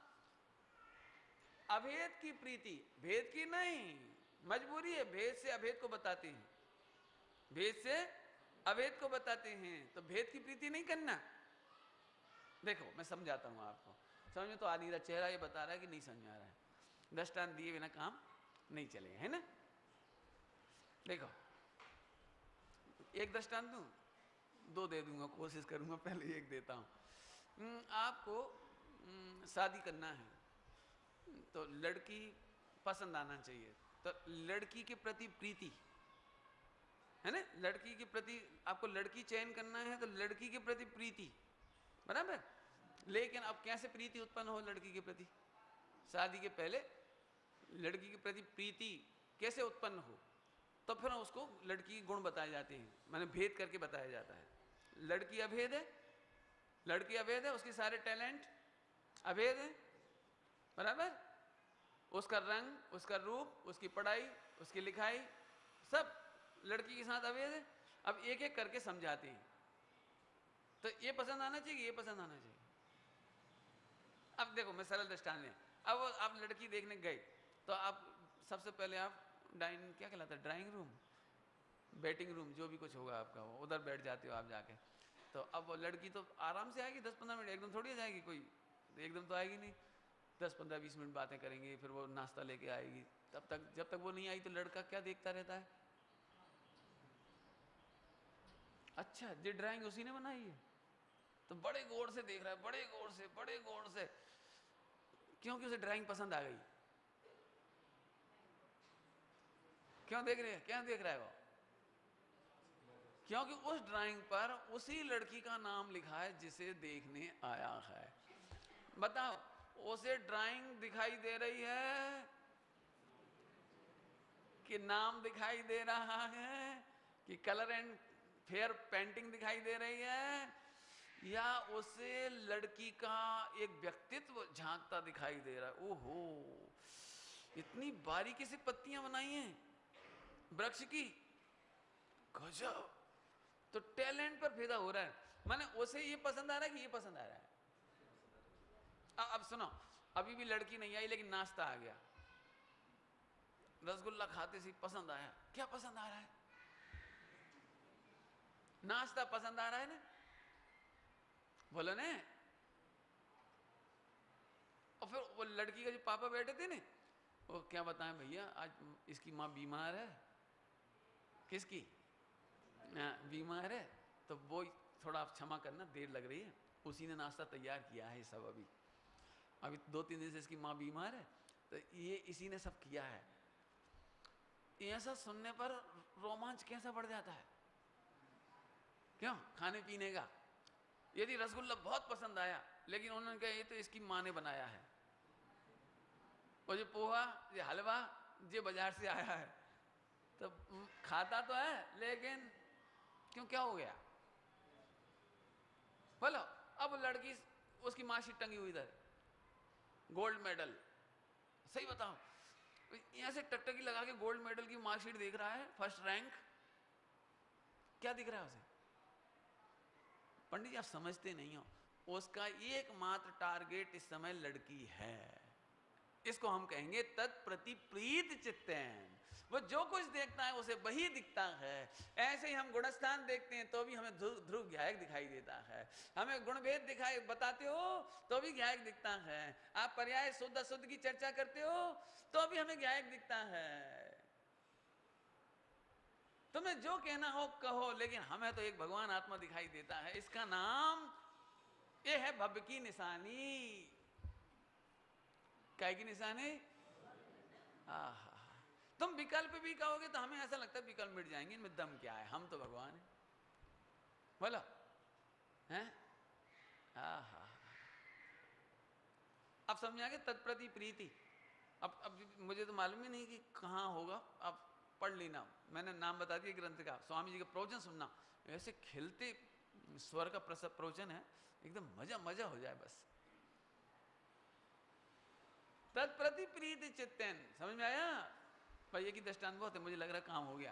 अभेद की प्रीति, भेद की नहीं, मजबूरी है, भेद से अभेद को बताते हैं, भेद से अभेद को बताते हैं, तो भेद की प्रीति नहीं करना। देखो मैं समझाता हूं आपको, समझ में तो आ नहीं रहा, चेहरा ये बता रहा है कि नहीं समझ में आ रहा है। दृष्टांत दिए बिना काम नहीं चलेगा, है ना? देखो एक दृष्टांत दूं, दो दे दूंगा, कोशिश करूंगा, पहले एक देता हूं। आपको शादी करना है तो लड़की पसंद आना चाहिए, तो लड़की के प्रति प्रीति है ना, लड़की के प्रति आपको लड़की चयन करना है तो लड़की के प्रति प्रीति, बराबर। लेकिन अब कैसे प्रीति उत्पन्न हो लड़की के प्रति? शादी के पहले लड़की के प्रति प्रीति कैसे उत्पन्न हो, तो फिर उसको लड़की के गुण बताए जाते हैं, मैंने भेद करके बताया जाता है। लड़की अभेद है, लड़की अभेद है, उसके सारे टैलेंट अभेद है, बराबर। उसका रंग, उसका रूप, उसकी पढ़ाई, उसकी लिखाई, सब लड़की के साथ अभेद है। अब एक एक करके समझाते हैं, तो ये पसंद आना चाहिए, ये पसंद आना चाहिए। अब देखो मैं सरल दृष्टांत लें, अब आप लड़की देखने गए तो आप सबसे पहले आप डाइनिंग, क्या कहलाता है, ड्राइंग रूम, बैटिंग रूम, जो भी कुछ होगा आपका, वो उधर बैठ जाते हो आप जाके। तो अब वो लड़की तो आराम से आएगी, दस पंद्रह मिनट, एकदम थोड़ी जाएगी, कोई एकदम तो आएगी नहीं, दस पंद्रह बीस मिनट बातें करेंगे, फिर वो नाश्ता लेके आएगी। तब तक, जब तक वो नहीं आई तो लड़का क्या देखता रहता है? अच्छा ये ड्राइंग उसी ने बनाई है, तो बड़े गौर से देख रहा है, बड़े गौर से, बड़े गौर से, क्योंकि उसे ड्राइंग पसंद आ गई। क्यों देख रहे हैं, क्या देख रहा है वो? क्योंकि उस ड्राइंग पर उसी लड़की का नाम लिखा है जिसे देखने आया है। बताओ, उसे ड्राइंग दिखाई दे रही है कि नाम दिखाई दे रहा है, कि कलर एंड फेयर पेंटिंग दिखाई दे रही है, या उसे लड़की का एक व्यक्तित्व झांकता दिखाई दे रहा है? ओहो, इतनी बारीकी से पत्तियां बनाई हैं वृक्ष की, गजब। तो टैलेंट पर फिदा हो रहा है, माने उसे ये पसंद आ रहा है कि ये पसंद आ रहा है? अब सुनो, अभी भी लड़की नहीं आई लेकिन नाश्ता आ गया, रसगुल्ला खाते सी पसंद आया। क्या पसंद आ रहा है? नाश्ता पसंद आ रहा है ना, बोलो ने। और फिर वो लड़की का जो पापा बैठे थे ना, वो क्या बताएं भैया, आज इसकी माँ बीमार है। किसकी? बीमार है, तो वो थोड़ा आप क्षमा करना, देर लग रही है, उसी ने नाश्ता तैयार किया है। सब अभी अभी दो तीन दिन से इसकी माँ बीमार है, तो ये इसी ने सब किया है। ऐसा सुनने पर रोमांच कैसा बढ़ जाता है, क्यों? खाने पीने का। यदि रसगुल्ला बहुत पसंद आया, लेकिन उन्होंने कहा ये तो इसकी माँ ने बनाया है, वो जो पोहा, ये हलवा, ये बाजार से आया है, तो खाता तो है लेकिन क्यों, क्या हो गया बोलो? अब लड़की, उसकी मार्कशीट टंगी हुई इधर, गोल्ड मेडल। सही बताओ, यहां से टकटकी लगा के गोल्ड मेडल की मार्कशीट देख रहा है, फर्स्ट रैंक। क्या दिख रहा है उसे? पंडित जी आप समझते नहीं हो, उसका एकमात्र टारगेट इस समय लड़की है। इसको हम कहेंगे तत्प्रति प्रीत चित्तन। वो जो कुछ देखता है उसे वही दिखता है। ऐसे ही हम गुणस्थान देखते हैं तो भी हमें ध्रुव ध्रुव ज्ञायक दिखाई देता है। हमें गुणभेद दिखाई बताते हो तो भी ज्ञायक दिखता है। आप पर्याय शुद्ध अशुद्ध की चर्चा करते हो तो भी हमें ज्ञायक दिखता है। तुम्हें जो कहना हो कहो, लेकिन हमें तो एक भगवान आत्मा दिखाई देता है। इसका नाम ये है भव्य की निशानी। क्या की निशानी? आहा, तुम विकल्प भी कहोगे तो हमें ऐसा लगता है विकल्प मिट जाएंगे, इनमें दम क्या है, हम तो भगवान है। बोलो हैं? आहा, अब समझ आ गया तत्प्रति प्रीति। अब अब मुझे तो मालूम ही नहीं कि कहाँ होगा, अब पढ़ लेना, मैंने नाम बता दिया ग्रंथ का। स्वामी जी का प्रवचन सुनना, ऐसे खिलते स्वर का प्रवचन है, एकदम मजा मजा हो जाए बस। तत्प्रति प्रीति चित्तन, समझ में आया? भैया की दृष्टांत बहुत है, मुझे लग रहा काम हो गया।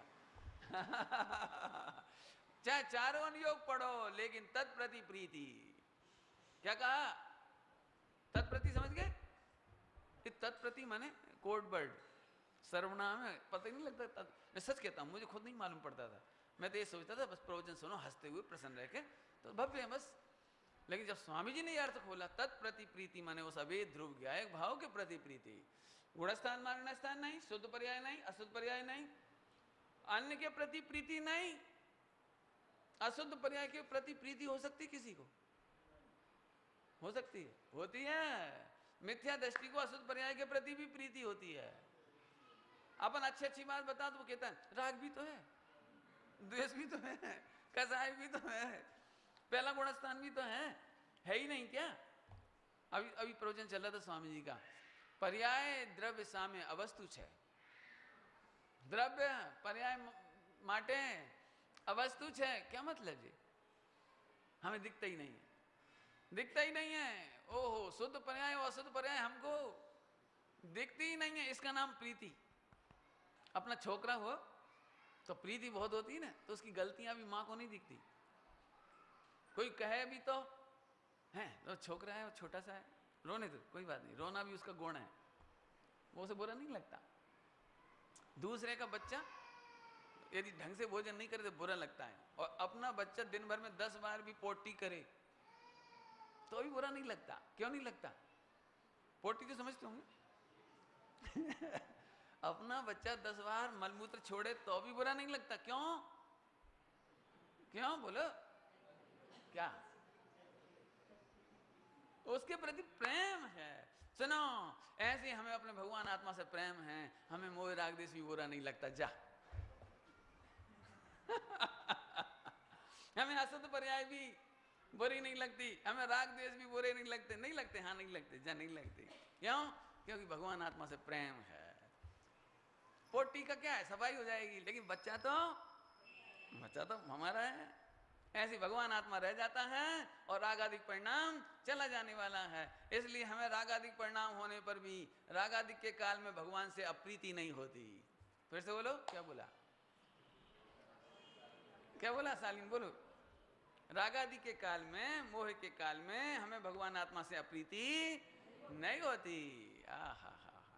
चाहे चारों अनुयोग पढ़ो, लेकिन तत्प्रति प्रीति। क्या कहा? तत्प्रति, समझ गए? तत्प्रति माने कोड वर्ड, सर्वनाम है, पता ही नहीं लगता तत्। मैं सच कहता हूं, मुझे खुद नहीं मालूम पड़ता था। मैं तो ये सोचता था बस प्रवचन सुनो हंसते हुए प्रसन्न रह के, तो भव्य है बस। लेकिन जब स्वामी जी ने अर्थ खोला, तत्प्रति प्रीति माने उस अभेद ध्रुव ज्ञायक भाव के प्रति प्रीति। गुणस्थान मानना स्थान नहीं, शुद्ध पर्याय नहीं, अशुद्ध पर्याय नहीं, अन्य के प्रति प्रीति नहीं। अशुद्ध पर्याय के प्रति प्रीति हो सकती किसी को? हो सकती है? होती है। मिथ्या दृष्टि को अशुद्ध पर्याय के प्रति भी प्रीति होती है। अपन अच्छी अच्छी बात बता तो वो कहता है राग भी तो है, द्वेष भी तो है, कसाय भी तो है, पहला गुणस्थान भी तो है, है ही नहीं क्या? अभी अभी प्रवचन चल रहा था स्वामी जी का, पर्याय द्रव्य सामे अवस्तु छे। द्रव्य पर्याय माटे अवस्तु छे, क्या मतलब जी? हमें दिखता ही नहीं है, दिखता ही नहीं है। ओहो, शुद्ध पर्याय और अशुद्ध पर्याय हमको दिखती ही नहीं है। इसका नाम प्रीति। अपना छोकरा हो तो प्रीति बहुत होती है ना, तो उसकी गलतियां भी माँ को नहीं दिखती। कोई कहे भी तो है, तो छोकरा है, वो छोटा सा है, रोने दो, कोई बात नहीं, रोना भी उसका गुण है, वो उसे बुरा नहीं लगता। दूसरे का बच्चा यदि ढंग से भोजन नहीं करे तो बुरा लगता है, और अपना बच्चा दिन भर में दस बार भी पोटी करे तो भी बुरा नहीं लगता। क्यों नहीं लगता? पोटी तो समझते होंगे। अपना बच्चा दस बार मलमूत्र छोड़े तो भी बुरा नहीं लगता। क्यों? क्यों बोलो? क्या? उसके प्रति प्रेम है। सुनो, ऐसे हमें अपने भगवान आत्मा से प्रेम है, हमें मोह राग देश भी बुरा नहीं लगता। जा। हमें अशुद्ध पर्याय भी बुरी नहीं लगती, हमें राग द्वेष भी बुरे नहीं लगते। नहीं लगते? हाँ नहीं लगते, जा नहीं लगते। क्यों? क्योंकि भगवान आत्मा से प्रेम है। पोटी का क्या है, सफाई हो जाएगी, लेकिन बच्चा तो बच्चा तो हमारा है। ऐसी भगवान आत्मा रह जाता है और रागादिक परिणाम चला जाने वाला है। इसलिए हमें रागादिक परिणाम होने पर भी रागादिक के काल में भगवान से अप्रीति नहीं होती। फिर से बोलो, क्या बोला? क्या बोला सालिन? बोलो। रागादि के काल में, मोह के काल में हमें भगवान आत्मा से अप्रीति नहीं होती। आ हा हा हा।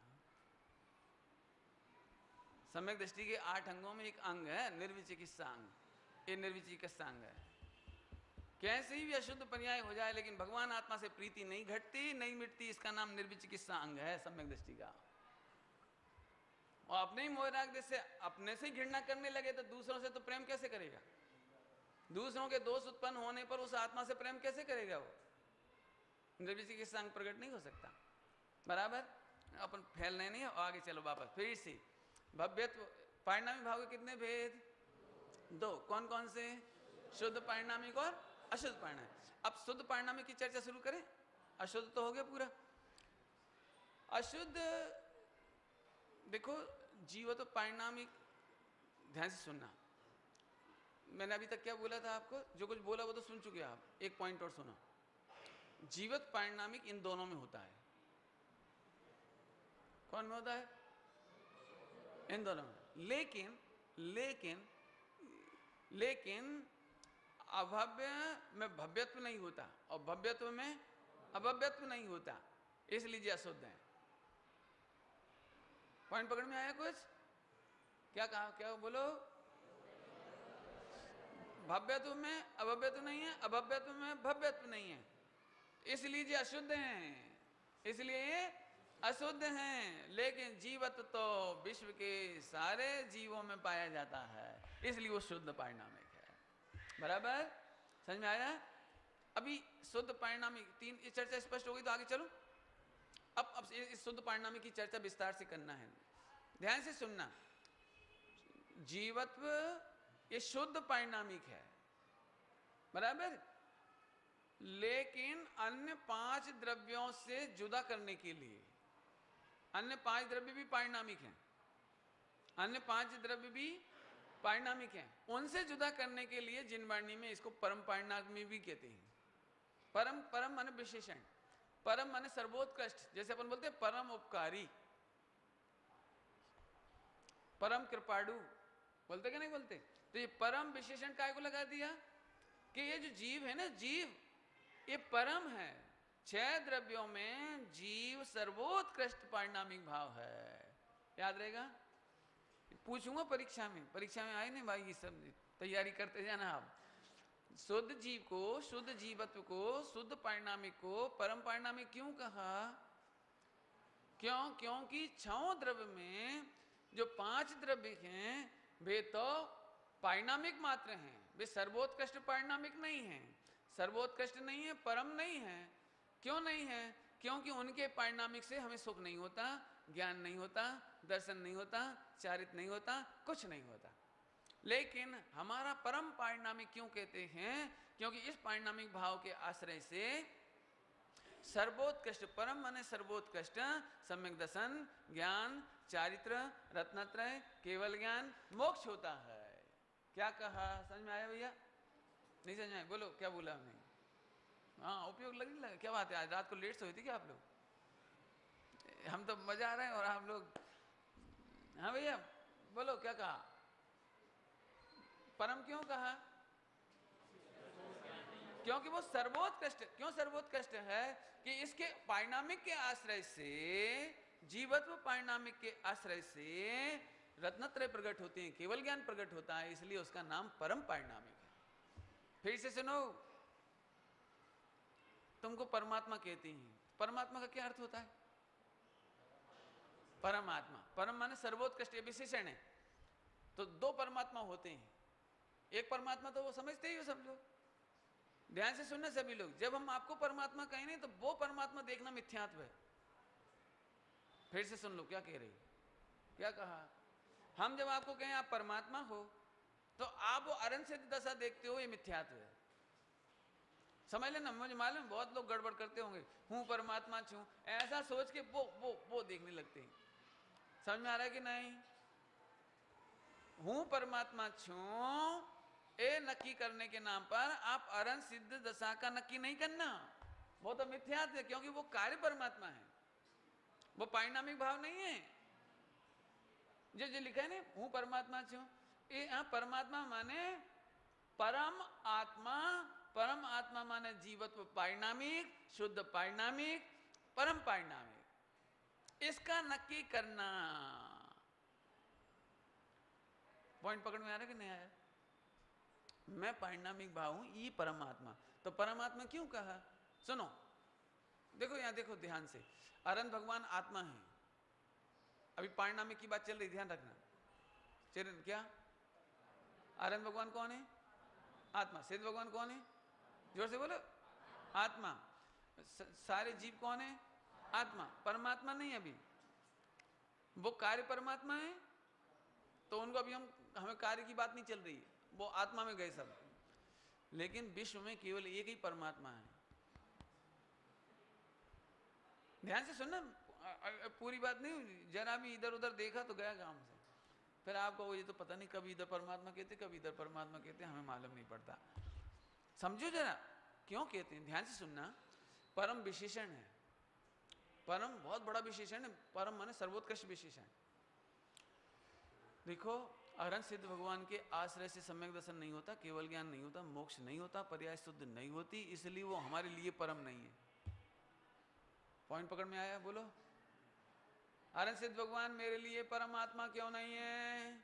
सम्यक दृष्टि के आठ अंगों में एक अंग है निर्विचिकित्सा अंग, ये निर्विचिकित्सा अंग है। कैसे ही भी अशुद्ध पर्याय हो जाए लेकिन भगवान आत्मा से प्रीति नहीं घटती नहीं मिटती, इसका नाम निर्विचिकित्सा अंग है सम्यक दृष्टि का। और अपने ही मोहराग से अपने से घृणा करने लगे तो दूसरों से तो प्रेम कैसे करेगा? दूसरों के दोष उत्पन्न होने पर उस आत्मा से प्रेम कैसे करेगा? वो निर्विचिकित्सा अंग प्रकट नहीं हो सकता। बराबर, अपन फैलने नहीं। आगे चलो वापस फिर से। भव्यत्व परिणामी भाव के कितने भेद? दो। कौन कौन से? शुद्ध परिणामिक और अशुद्ध परिणामिक। अब शुद्ध परिणामिक की चर्चा शुरू करें। अशुद्ध तो हो गया पूरा। अशुद्ध देखो, जीवत्व परिणामिक, ध्यान से सुनना। मैंने अभी तक क्या बोला था आपको? जो कुछ बोला वो तो सुन चुके आप। एक पॉइंट और सुनो। जीवत परिणामिक इन दोनों में होता है। कौन में होता है? इन दोनों में। लेकिन लेकिन लेकिन अभव्य में भव्यत्व नहीं होता और भव्यत्व में अभव्यत्व नहीं होता, इसलिए अशुद्ध है। पॉइंट पकड़ में आया कुछ? क्या कहा? क्या बोलो? भव्यत्व में अभव्यत्व नहीं है, अभव्यत्व में भव्यत्व नहीं है, इसलिए अशुद्ध हैं। इसलिए ये अशुद्ध हैं। लेकिन जीवत्व तो विश्व के सारे जीवों में पाया जाता है, इसलिए वो शुद्ध परिणामिक है। बराबर समझ में आया? अभी शुद्ध परिणामिक तीन इस चर्चा स्पष्ट होगी तो आगे चलो। अब अब इस शुद्ध परिणामिक की चर्चा विस्तार से करना है। ध्यान से सुनना। जीवत्व ये शुद्ध परिणामिक है, बराबर, लेकिन अन्य पांच द्रव्यों से जुदा करने के लिए, अन्य पांच द्रव्य भी परिणामिक हैं, अन्य पांच द्रव्य भी परिणामिक हैं, उनसे जुदा करने के लिए जिन वाणी में इसको परम परिणामिक भी कहते हैं। परम परम माने विशेषण, परम माने सर्वोत्कृष्ट। जैसे अपन बोलते हैं परम उपकारी, परम कृपाणु, बोलते क्या नहीं बोलते? तो ये परम विशेषण काय को लगा दिया कि ये जो जीव है ना, जीव ये परम है। छह द्रव्यों में जीव सर्वोत्कृष्ट परिणामिक भाव है। याद रहेगा? पूछूंगा परीक्षा में, परीक्षा में आए नहीं भाई, ये सब तैयारी करते जाना आप। शुद्ध जीव को, शुद्ध जीवत्व को, शुद्ध परिणामिक को परम परिणामिक क्यों कहा? क्यों? क्योंकि छह द्रव्य में जो पांच द्रव्य हैं वे तो परिणामिक मात्र हैं, वे सर्वोत्कृष्ट परिणामिक नहीं हैं। सर्वोत्कृष्ट नहीं है, परम नहीं है। क्यों नहीं है? क्योंकि उनके परिणामिक से हमें सुख नहीं होता, ज्ञान नहीं होता, दर्शन नहीं होता, चारित्र नहीं होता, कुछ नहीं होता। लेकिन हमारा परम परिणामिक क्यों कहते हैं? क्योंकि इस परिणामिक भाव के आश्रय से सर्वोत्कृष्ट, परम माने सर्वोत्कृष्ट, सम्यक दर्शन, ज्ञान, चारित्र, रत्नत्रय, केवल ज्ञान, मोक्ष होता है। क्या कहा? समझ में आया भैया? नहीं समझ में आया? बोलो क्या बोला हमने? हाँ, उपयोग लग नहीं लगा? क्या बात है, आज रात को लेट से हुई थी क्या आप लोग? हम तो मजा आ रहा है और आप लोग। हाँ भैया बोलो क्या कहा? परम क्यों कहा? क्योंकि वो सर्वोत्कृष्ट। क्यों सर्वोत्कृष्ट है? कि इसके परिणामिक के आश्रय से, जीवत्व परिणामिक के आश्रय से रत्नत्रय प्रकट होते हैं, केवल ज्ञान प्रकट होता है, इसलिए उसका नाम परम परिणामिक है। फिर से सुनो, तुमको परमात्मा कहते हैं, परमात्मा का क्या अर्थ होता है? परमात्मा, परम माने सर्वोत्कृष्ट, विशेषण है। तो दो परमात्मा होते हैं। एक परमात्मा तो वो समझते ही हो सब लोग, ध्यान से सुनना सभी लोग। जब हम आपको परमात्मा कहें नहीं तो वो परमात्मा देखना मिथ्यात्व है। फिर से सुन लो क्या कह रही, क्या कहा? हम जब आपको कहें आप परमात्मा हो तो आप वो अरन सिद्ध दशा देखते हो, ये मिथ्यात्व है। समझ लेना। मुझे मालूम बहुत लोग गड़बड़ करते होंगे, हूं परमात्मा छू, ऐसा सोच के वो वो वो देखने लगते हैं। समझ में आ रहा है कि नहीं? हूं परमात्मा छू ए नक्की करने के नाम पर आप अरन सिद्ध दशा का नक्की नहीं करना, वो तो मिथ्यात्व है। क्योंकि वो कार्य परमात्मा है, वो परिणामिक भाव नहीं है। जो जो लिखा है ना, हूं परमात्मा छू, ये यहां परमात्मा माने परम आत्मा। परम आत्मा माने जीवत्व परिणामिक, शुद्ध परिणामिक, परम पारिणामिक, इसका नक्की करना। पॉइंट पकड़ में आ रहा है कि नहीं आया? मैं पारिणामिक भाव हूं, ये परमात्मा। तो परमात्मा क्यों कहा? सुनो, देखो यहां देखो ध्यान से, अनंत भगवान आत्मा है। अभी पारिणामिक की बात चल रही, ध्यान रखना। चरण क्या? अनंत भगवान कौन है? आत्मा। सिद्ध भगवान कौन है? जोर से बोलो। आत्मा। सारे जीव कौन है? आत्मा। परमात्मा नहीं अभी, वो कार्य परमात्मा है। तो उनको अभी हम हमें कार्य की बात नहीं चल रही, वो आत्मा में गए सब। लेकिन विश्व में केवल एक ही परमात्मा है। ध्यान से सुनना, पूरी बात नहीं, जरा भी इधर उधर देखा तो गया काम से। फिर आपको वो ये तो पता नहीं कभी इधर परमात्मा कहते कभी इधर परमात्मा कहते, हमें मालूम नहीं पड़ता। समझो जरा क्यों कहते हैं, ध्यान से सुनना। परम विशेषण है, परम बहुत बड़ा विशेषण है। परम माने सर्वोत्कृष्ट विशेषण। देखो, अरहंत सिद्ध भगवान के आश्रय से सम्यक दर्शन नहीं होता, केवल ज्ञान नहीं होता, मोक्ष नहीं होता, पर्याय शुद्ध नहीं होती, इसलिए वो हमारे लिए परम नहीं है। पॉइंट पकड़ में आया? बोलो। अरहंत सिद्ध भगवान मेरे लिए परमात्मा क्यों नहीं है?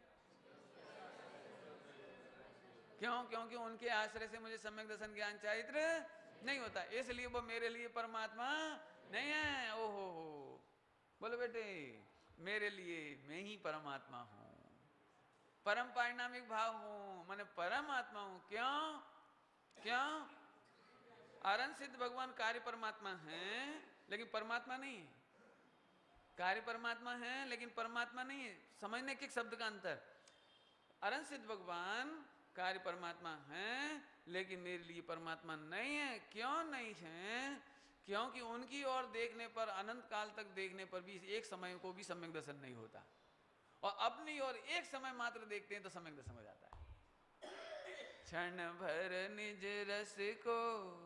क्यों? क्योंकि उनके आश्रय से मुझे सम्यक दर्शन ज्ञान चारित्र नहीं होता, इसलिए वो मेरे लिए परमात्मा नहीं है। ओहो हो, बोलो बेटे, मेरे लिए मैं ही परमात्मा हूं, परम पारिणामिक भाव हूं, माने परमात्मा हूं। क्यों? क्यों? अरहंत सिद्ध भगवान कार्य परमात्मा हैं, लेकिन परमात्मा नहीं है। कार्य परमात्मा है लेकिन परमात्मा नहीं है। समझने के शब्द का अंतर। अरहंत सिद्ध भगवान कार्य परमात्मा हैं, लेकिन मेरे लिए परमात्मा नहीं है। क्यों नहीं है? क्योंकि उनकी ओर देखने पर, अनंत काल तक देखने पर भी एक समय को भी सम्यक दर्शन नहीं होता, और अपनी ओर एक समय मात्र देखते हैं तो सम्यक दर्शन हो जाता है। क्षण भर निज रस को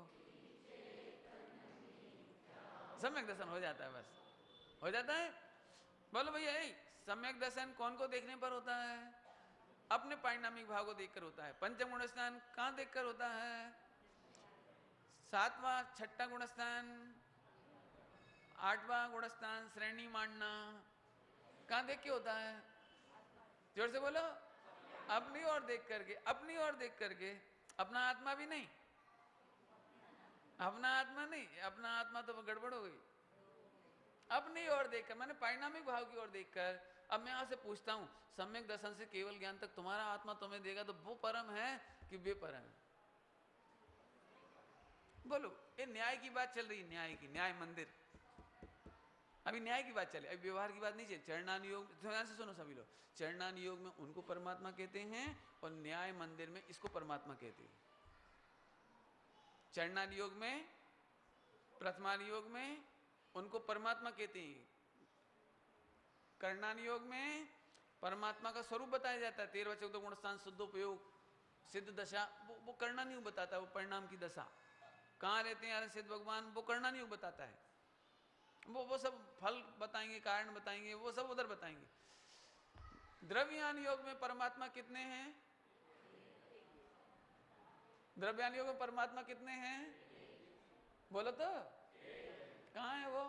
सम्यक दर्शन हो जाता है, बस हो जाता है। बोलो भैया, सम्यक दर्शन कौन को देखने पर होता है? अपने पारिणामिक भाव को देखकर होता है। पंचम गुण स्नान कहां देखकर होता है? सातवां छठा गुण स्थान, आठवां गुण स्थान श्रेणी मांडना, कहां देख के होता है? जोर से बोलो। अपनी ओर देख करके, अपनी ओर देख करके। अपना आत्मा भी नहीं, अपना आत्मा नहीं, अपना आत्मा तो गड़बड़ हो गई। अपनी ओर देखकर, मैंने पारिणामिक भाव की ओर देखकर। अब मैं आपसे पूछता हूं, सम्यक दर्शन से केवल ज्ञान तक तुम्हारा आत्मा तुम्हें देगा, तो वो परम है कि बेपरम है? बोलो। ये न्याय की बात चल रही है, न्याय की, न्याय मंदिर। अभी न्याय की बात चले, अभी व्यवहार की बात नहीं चले। चरणान योग, ध्यान से सुनो सभी लोग। चरणान योग में उनको परमात्मा कहते हैं, और न्याय मंदिर में इसको परमात्मा कहते हैं। चरणान योग में, प्रथमान योग में उनको परमात्मा कहते हैं। कर्णान योग में परमात्मा का स्वरूप बताया जाता है। तेरह चौदह गुण स्थान, शुद्धोपयोग, सिद्ध दशा, वो वो कर्णान योग बताता है। वो परिणाम की दशा कहाँ रहते हैं अरे सिद्ध भगवान, वो कर्णान योग बताता है। वो वो सब फल बताएंगे, कारण बताएंगे, वो सब उधर बताएंगे। द्रव्यान योग में परमात्मा कितने हैं? द्रव्यान योग में परमात्मा कितने हैं? बोलो तो, कहाँ है वो?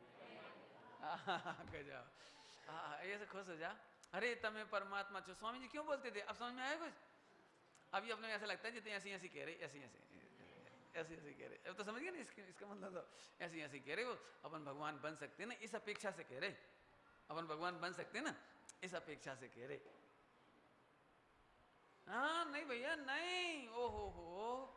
गजब, हाँ ऐसे खुश हो जा। अरे तमें परमात्मा छो, स्वामी जी क्यों बोलते थे? अब समझ में आया कुछ? अभी अपने ऐसा लगता है जितने ऐसी ऐसी कह रहे, ऐसी ऐसी ऐसी ऐसी कह रहे। अब तो समझ गए ना इसके, इसका मतलब तो ऐसी ऐसी कह रहे हो। अपन भगवान बन सकते हैं ना, इस अपेक्षा से कह रहे। अपन भगवान बन सकते हैं ना, इस अपेक्षा से कह रहे। हाँ नहीं भैया नहीं, ओ हो हो,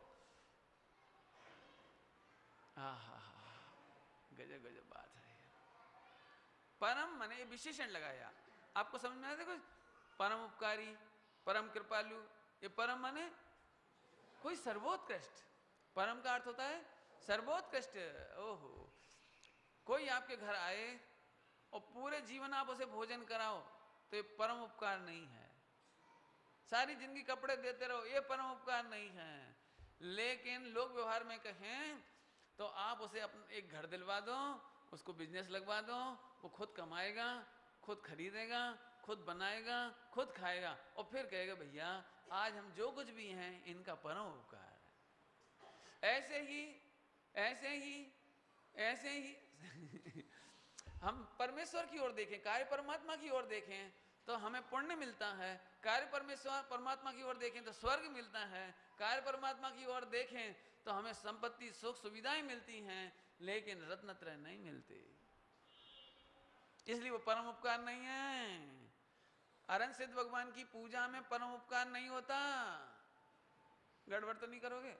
हाँ हाँ हाँ, गजब गजब बात है। परम माने विशेषण लगाया, आपको समझ में आया? देखो, परम उपकारी, परम कृपालु, ये परम माने कोई सर्वोत्कृष्ट। परम का अर्थ होता है सर्वोत्कृष्ट। ओहो, कोई आपके घर आए और पूरे जीवन आप उसे भोजन कराओ तो ये परम उपकार नहीं है। सारी जिंदगी कपड़े देते रहो, ये परम उपकार नहीं है। लेकिन लोग व्यवहार में कहें तो आप उसे अपना एक घर दिलवा दो, उसको बिजनेस लगवा दो, वो खुद कमाएगा, खुद खरीदेगा, खुद बनाएगा, खुद खाएगा, और फिर कहेगा भैया आज हम जो कुछ भी हैं इनका परम उपकार है। ऐसे ही ऐसे ही ऐसे ही हम परमेश्वर की ओर देखें, कार्य परमात्मा की ओर देखें तो हमें पुण्य मिलता है। कार्य परमेश्वर परमात्मा की ओर देखें तो स्वर्ग मिलता है। कार्य परमात्मा की ओर देखें तो हमें संपत्ति सुख सुविधाएं मिलती हैं, लेकिन रत्नत्रय नहीं मिलते, इसलिए वो परम उपकार नहीं है। अरन सिद्ध भगवान की पूजा में परम उपकार नहीं होता। गड़बड़ तो नहीं करोगे?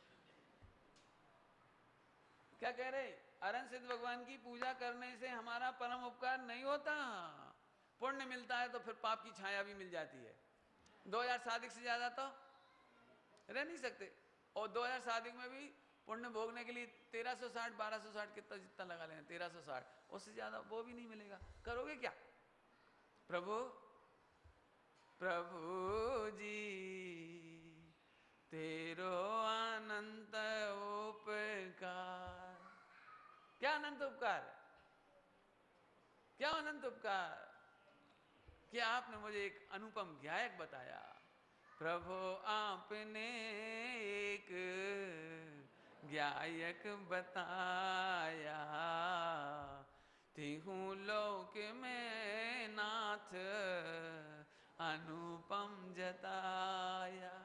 क्या कह रहे? अरन सिद्ध भगवान की पूजा करने से हमारा परम उपकार नहीं होता। पुण्य मिलता है तो फिर पाप की छाया भी मिल जाती है। दो हजार साधिक से ज्यादा तो रह नहीं सकते, और दो हजार साधिक में भी पुण्य भोगने के लिए तेरह सौ साठ बारह सौ साठ कितना जितना लगा लेना, तेरह सौ साठ, उससे ज्यादा वो भी नहीं मिलेगा। करोगे क्या? प्रभु प्रभु जी तेरो अनंत उपकार। क्या अनंत उपकार? क्या अनंत उपकार? क्या आपने मुझे एक अनुपम गायक बताया। प्रभु आपने एक गायक बताया, तिहु लोक में नाथ अनुपम जताया।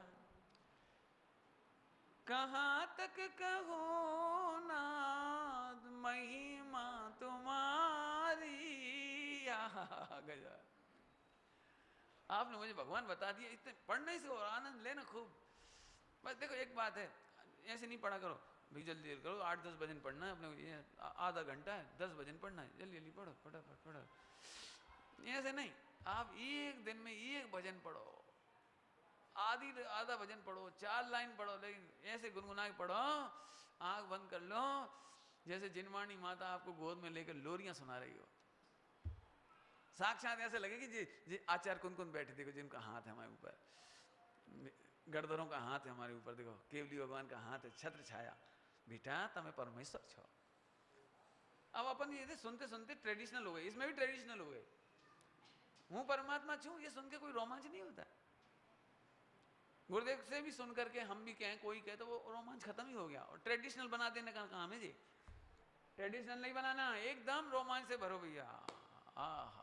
कहाँ तक कहो नाथ महिमा तुम्हारी। गया आपने मुझे भगवान बता दिया, इतने पढ़ने से और आनंद लेना खूब। बस देखो एक बात है, ऐसे नहीं पढ़ा करो भाई, जल्दी जल्दी करो, आठ दस भजन पढ़ना है अपने, ये आधा घंटा है, दस भजन पढ़ना है, जल्दी जल्दी पढ़ो, फटाफट पढ़ो। ऐसे नहीं, आप एक दिन में एक भजन पढ़ो, आधी आधा भजन पढ़ो, चार लाइन पढ़ो, लेकिन ऐसे गुनगुना के पढ़ो, आंख बंद कर लो, जैसे जिनवाणी माता आपको गोद में लेकर लोरियां सुना रही हो। साक्षात ऐसे लगे कि जी जी आचार्य कौन कौन बैठे, देखो जिनका हाथ है हमारे ऊपर, गणधरों का हाथ है हमारे ऊपर, देखो केवली भगवान का हाथ है, छत्र छाया, बेटा तमें परमेश्वर छो। अब अपन ये सुनते सुनते ट्रेडिशनल हो गए, इसमें भी ट्रेडिशनल हो गए। हूं परमात्मा छू, ये सुन के कोई रोमांच नहीं होता। गुरुदेव से भी सुन करके हम भी कहें, कोई कहे, तो वो रोमांच खत्म ही हो गया। और ट्रेडिशनल बना देने का काम है जी, ट्रेडिशनल नहीं बनाना, एकदम रोमांच से भरो भैया। हा हा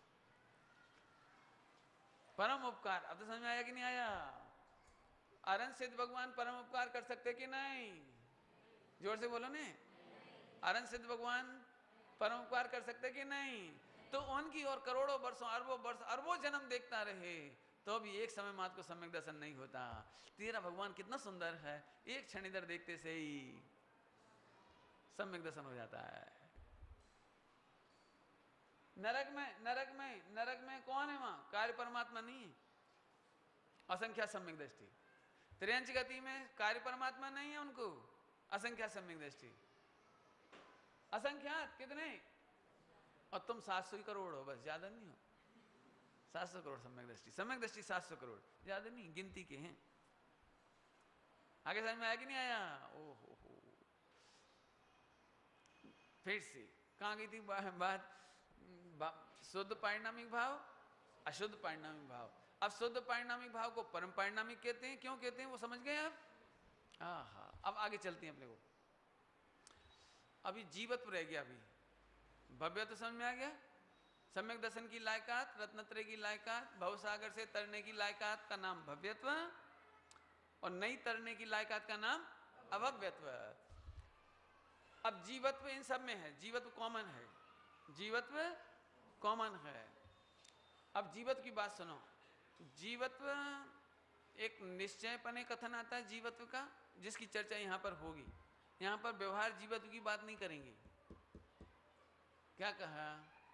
परम उपकार, अब तो समझ में आया कि नहीं आया? अरन सिद्ध भगवान परम उपकार कर सकते कि नहीं? जोर से बोलो ने। अरन सिद्ध भगवान परम उपकार कर सकते कि नहीं? तो उनकी और करोड़ों वर्षों अरबों वर्ष अरबों जन्म देखता रहे तो भी एक समय मात्र को सम्यक दर्शन नहीं होता। तेरा भगवान कितना सुंदर है, एक क्षण इधर देखते से ही सम्यक दर्शन हो जाता है। नरक में नरक में नरक में कौन है? वहां कार्य परमात्मा नहीं है, असंख्या सम्यक दृष्टि। त्रियंच गति में कार्य परमात्मा नहीं है, उनको असंख्या सम्यक दृष्टि, असंख्यात कितने, और तुम सात सौ करोड़ हो, बस ज्यादा नहीं हो। सात सौ करोड़ सम्यक दृष्टि, सम्यक दृष्टि सात सौ करोड़, ज्यादा नहीं, गिनती के हैं। आगे समझ में आया कि नहीं आया? ओहो हो, फिर से कहां गई थी बात? शुद्ध पारिणामिक भाव, अशुद्ध पारिणामिक भाव। अब शुद्ध पारिणामिक भाव को परम पारिणामिक कहते हैं। क्यों कहते हैं वो समझ गए आप? हाँ, अब आगे चलते हैं अपने को। अभी जीवत्व रह गया, अभी भव्य तो समझ में आ गया, सम्यक दर्शन की लायकात, रत्नत्रय की लायकात, भवसागर से तरने की लायकात का नाम भव्यत्व, और नई तरने की लायकात का नाम अभव्यत्व। अब जीवत्व इन सब में है, जीवत्व कॉमन है, जीवत्व कॉमन है। अब जीवत्व की बात सुनो। जीवत्व एक निश्चयपने कथन आता है जीवत्व का, जिसकी चर्चा यहां पर होगी। यहां पर व्यवहार जीवत्व की बात नहीं करेंगे। क्या कहा?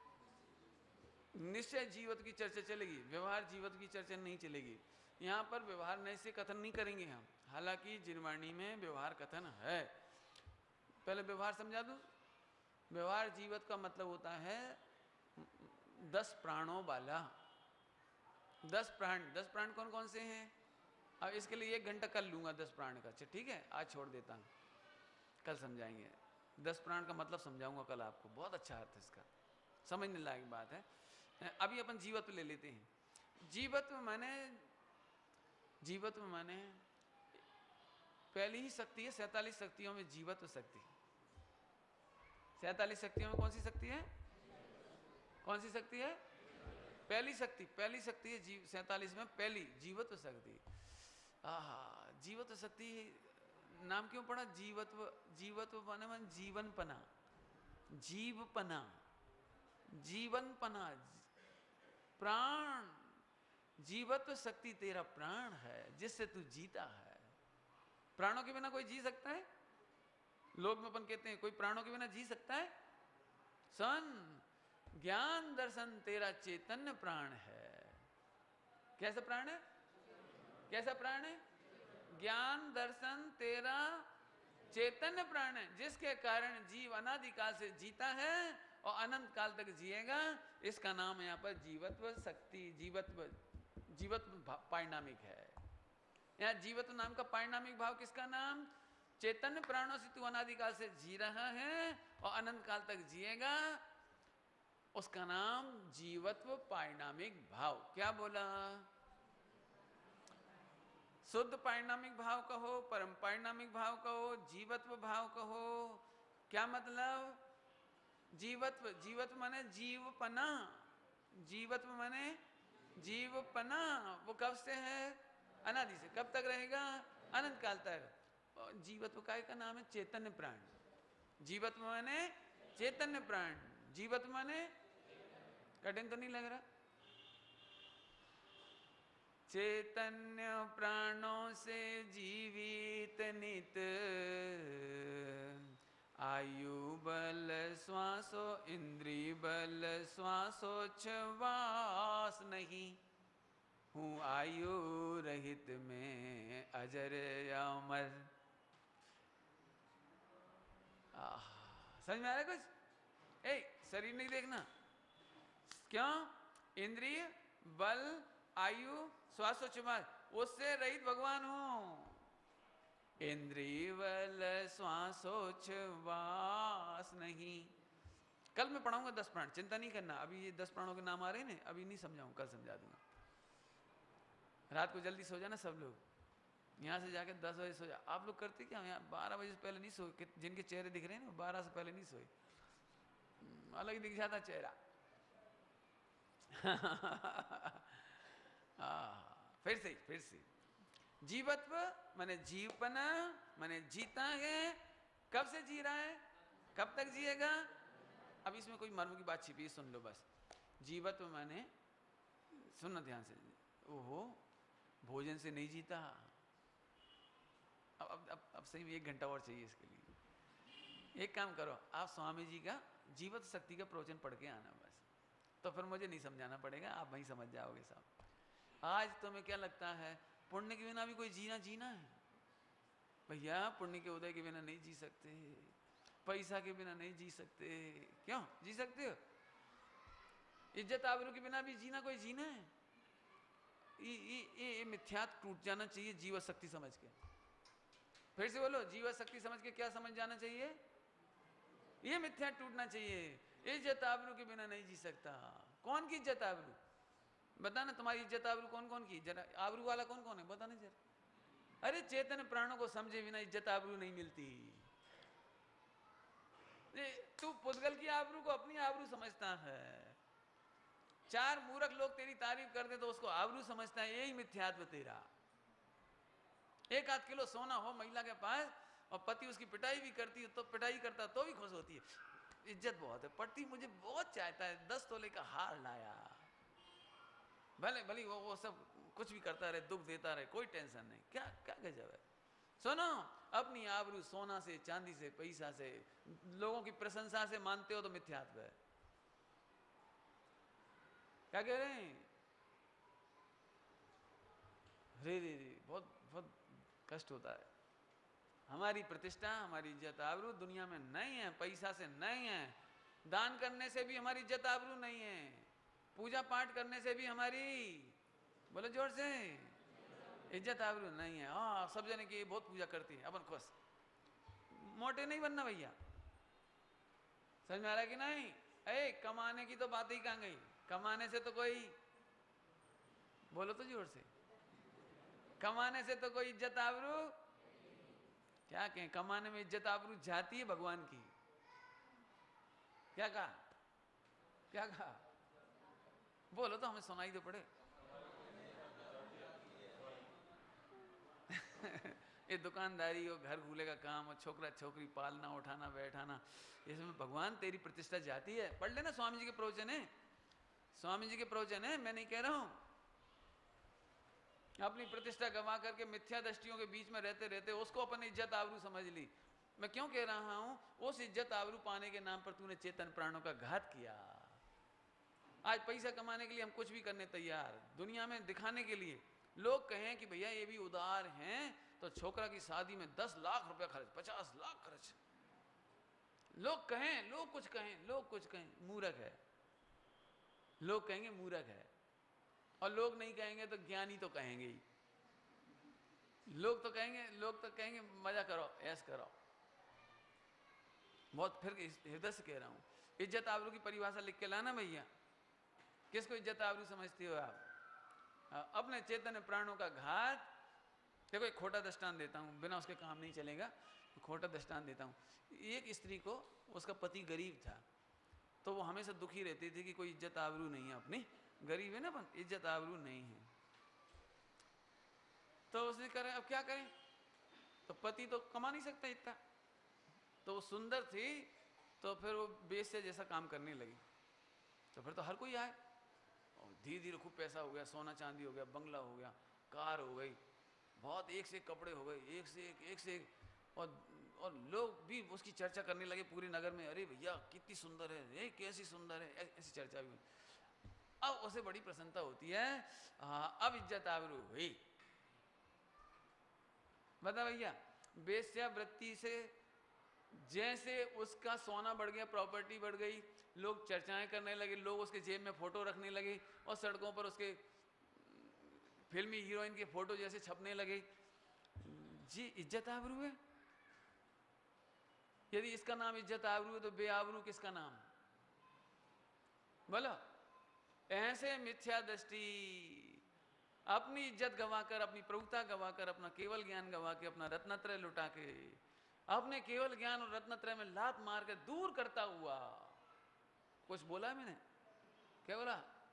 निश्चय जीवत्व की चर्चा चलेगी, व्यवहार जीवत्व की चर्चा नहीं चलेगी। यहां पर व्यवहार नए से कथन नहीं करेंगे हम, हालांकि जिनवाणी में व्यवहार कथन है। पहले व्यवहार समझा दूं। व्यवहार जीवत्व का मतलब होता है दस प्राणों वाला। दस प्राण, दस प्राण कौन कौन से हैं? अब इसके लिए एक घंटा कर लूंगा दस प्राण का, अच्छा ठीक है, आज छोड़ देता हूं, कल समझाएंगे। दस प्राण का मतलब समझाऊंगा कल आपको, बहुत अच्छा अर्थ है इसका, समझने लायक बात है। अभी अपन जीवत्व ले लेते हैं। जीवत्व माने, जीवत्व माने पहली ही शक्ति है सैतालीस शक्तियों में जीवत्व शक्ति। सैतालीस शक्तियों में कौन सी शक्ति है? कौन सी शक्ति है? पहली शक्ति, पहली शक्ति है जीव सैतालीस में पहली जीवत्व शक्ति। आहा, जीवत्व शक्ति नाम क्यों पड़ा? जीवत्व, जीवत्व माने मन जीवनपना, जीवपना, जीवनपना, प्राण। जीवत्व शक्ति तेरा प्राण है जिससे तू जीता है। प्राणों के बिना कोई जी सकता है? लोग में अपन कहते हैं कोई प्राणों के बिना जी सकता है? सन ज्ञान दर्शन तेरा चैतन्य प्राण है। कैसा प्राण है? कैसा प्राण है? ज्ञान दर्शन तेरा चैतन्य प्राण है, जिसके कारण जीव अनादिकाल से जीता है और अनंत काल तक जिएगा। इसका नाम यहाँ पर जीवत्व शक्ति, जीवत्व, जीवत्व पारिणामिक है। यहाँ जीवत्व नाम का पारिणामिक भाव किसका नाम? चैतन्य प्राणों से तू अनादिकाल से जी रहा है और अनंत काल तक जिएगा, उसका नाम जीवत्व पारिणामिक भाव। क्या बोला? शुद्ध पारिणामिक भाव कहो, परम पारिणामिक भाव कहो, जीवत्व भाव कहो। क्या मतलब? जीवत्व, जीवत्व माने जीवपना, जीवत्व माने जीवपना। वो कब से है? अनादि से। कब तक रहेगा? अनंत काल तक। जीवत्व काय का नाम है? चैतन्य प्राण। जीवत्व माने चैतन्य प्राण, जीवत्व माने कठिन तो नहीं लग रहा? चैतन्य प्राणों से जीवित नित, आयु बल श्वासो इंद्री बल श्वासोच्छ्वास नहीं, हूँ आयु रहित में अजर अमर। समझ में आ रहा है कुछ? ए, शरीर नहीं देखना। क्यों? इंद्रिय बल आयु श्वासोच्छ्वास, उससे रहित भगवान हूं। इंद्रिय बल श्वासोच्छ्वास नहीं। कल मैं पढ़ाऊंगा दस प्राण, चिंता नहीं करना। अभी ये दस प्राणों के नाम आ रहे हैं ना, अभी नहीं समझाऊंगा, कल समझा दूंगा। रात को जल्दी सो जाना सब लोग, यहाँ से जाके दस बजे सो जा। आप लोग करते क्या? यहाँ बारह बजे से पहले नहीं सोए, जिनके चेहरे दिख रहे हैं ना बारह से पहले नहीं सोए, अलग ही दिख जाता चेहरा। आ, फिर से फिर से जीवत्व माने जीवपना, माने जीता है। कब से जी रहा है? कब तक जिएगा? अब इसमें कोई मर्म की बात छिपी है, सुन लो बस। जीवत्व माने, सुनना ध्यान से, ओहो भोजन से नहीं जीता। अब अब अब, अब सही में एक घंटा और चाहिए इसके लिए। एक काम करो, आप स्वामी जी का जीवत शक्ति का प्रवचन पढ़ के आना बस, तो फिर मुझे नहीं समझाना पड़ेगा, आप वहीं समझ जाओगे सब। आज तुम्हें क्या लगता है पुण्य के बिना भी कोई जीना जीना है? भैया पुण्य के उदय के बिना नहीं जी सकते, पैसा के बिना नहीं जी सकते। क्यों जी सकते हो? इज्जत आबरू के बिना भी जीना कोई जीना है? ये ये ये मिथ्यात्व टूट जाना चाहिए जीव शक्ति समझ के। फिर से बोलो, जीव शक्ति समझ के क्या समझ जाना चाहिए? ये मिथ्या टूटना चाहिए। इज्जत आबरू के बिना नहीं जी सकता। कौन की इज्जत आबरू? बताना, तुम्हारी इज्जत आबरू कौन कौन की? जरा आबरू वाला कौन कौन है बताना जरा। अरे चेतन प्राणों को समझे बिना इज्जत आबरू नहीं मिलती। तू पुद्गल की आबरू को अपनी आबरू समझता है। चार मूर्ख लोग तेरी तारीफ कर दे तो उसको आबरू समझता है। यही मिथ्यात्व तेरा। एक आध किलो सोना हो महिला के पास और पति उसकी पिटाई भी करती है तो पिटाई करता तो भी खुश होती है, इज्जत बहुत है। पति मुझे बहुत चाहता है, दस तोले का हार लाया, भले भले वो वो सब कुछ भी करता रहे, दुख देता रहे, कोई टेंशन नहीं। क्या क्या गजब है। सुनो, अपनी आबरू सोना से चांदी से पैसा से लोगों की प्रशंसा से मानते हो तो मिथ्यात्व है। क्या कह रहे हैं? रे रे रे बहुत बहुत कष्ट होता है। हमारी प्रतिष्ठा, हमारी इज्जत आबरू दुनिया में नहीं है, पैसा से नहीं है, दान करने से भी हमारी इज्जत आबरू नहीं है, पूजा पाठ करने से भी हमारी, बोलो जोर से, इज्जत आबरू नहीं है। हाँ सब जने की बहुत पूजा करती है, अपन खुश। मोटे नहीं बनना भैया, समझ में आ रहा है कि नहीं? ए कमाने की तो बात ही कहाँ गई? कमाने से तो कोई, बोलो तो जोर से, कमाने से तो कोई इज्जत आबरू, क्या कहें, कमाने में इज्जत आबरू जाती है भगवान की। क्या कहा? क्या कहा? बोलो तो हमें सुनाई तो पड़े। ये दुकानदारी और घर भूले का काम और छोकरा छोकरी पालना उठाना बैठाना, इसमें भगवान तेरी प्रतिष्ठा जाती है। पढ़ लेना, स्वामी जी के प्रवचन है, स्वामी जी के प्रवचन है, मैं नहीं कह रहा हूं। अपनी प्रतिष्ठा गंवा करके मिथ्या दृष्टियों के बीच में रहते रहते उसको अपन इज्जत आबरू समझ ली। मैं क्यों कह रहा हूं? उस इज्जत आबरू पाने के नाम पर तूने चेतन प्राणों का घात किया। आज पैसा कमाने के लिए हम कुछ भी करने तैयार, दुनिया में दिखाने के लिए। लोग कहें कि भैया ये भी उदार हैं, तो छोकरा की शादी में दस लाख रुपया खर्च, पचास लाख खर्च। लोग कहें, लोग कुछ कहें, लोग कुछ कहें, मूर्ख है। लोग कहेंगे मूर्ख है, और लोग नहीं कहेंगे तो ज्ञानी तो कहेंगे ही। लोग तो कहेंगे, लोग तो कहेंगे मजा करो, ऐश करो। बहुत फिर हृदय से कह रहा हूं, इज्जत आबरू की परिभाषा लिख के लाना भैया। किसको इज्जत आबरू समझते हो आप? अपने चैतन्य प्राणों का घात। देखो एक खोटा दृष्टांत देता हूं, बिना उसके काम नहीं चलेगा। खोटा दृष्टांत देता हूं। एक स्त्री को उसका पति गरीब था, तो वो हमेशा दुखी रहती थी कि कोई इज्जत आबरू नहीं है अपनी, गरीब है ना, पर इज्जत आबरू नहीं है। तो उसने करे, अब क्या करें, तो पति तो कमा नहीं सकता इतना। तो वो सुंदर थी, तो फिर वो बेश्या जैसा काम करने लगी। तो फिर तो हर कोई आए, धीरे धीरे खूब पैसा हो गया, सोना चांदी हो गया, बंगला हो गया, कार हो गई, बहुत एक से एक कपड़े हो गए, एक से एक एक से एक। और और लोग भी उसकी चर्चा करने लगे पूरे नगर में, अरे भैया कितनी सुंदर है, ये कैसी सुंदर है, ऐसी चर्चा भी। अब उसे बड़ी प्रसन्नता होती है, हाँ अब इज्जत आबरू हुई। बता भैया, वेश्यावृत्ति से जैसे उसका सोना बढ़ गया, प्रॉपर्टी बढ़ गई, लोग चर्चाएं करने लगे, लोग उसके जेब में फोटो रखने लगे, और सड़कों पर उसके फिल्मी हीरोइन के फोटो जैसे छपने लगे। जी इज्जत आबरू है। यदि इसका नाम इज्जत आबरू है तो बेआबरू किसका नाम? बोलो। ऐसे मिथ्या दृष्टि, अपनी इज्जत गवाकर, अपनी प्रभुता गवाकर, अपना केवल ज्ञान गवा के, अपना रत्नत्रय लुटा के, अपने केवल ज्ञान और रत्नत्रय में लात मार के दूर करता हुआ, कुछ बोला मैंने? क्या बोला?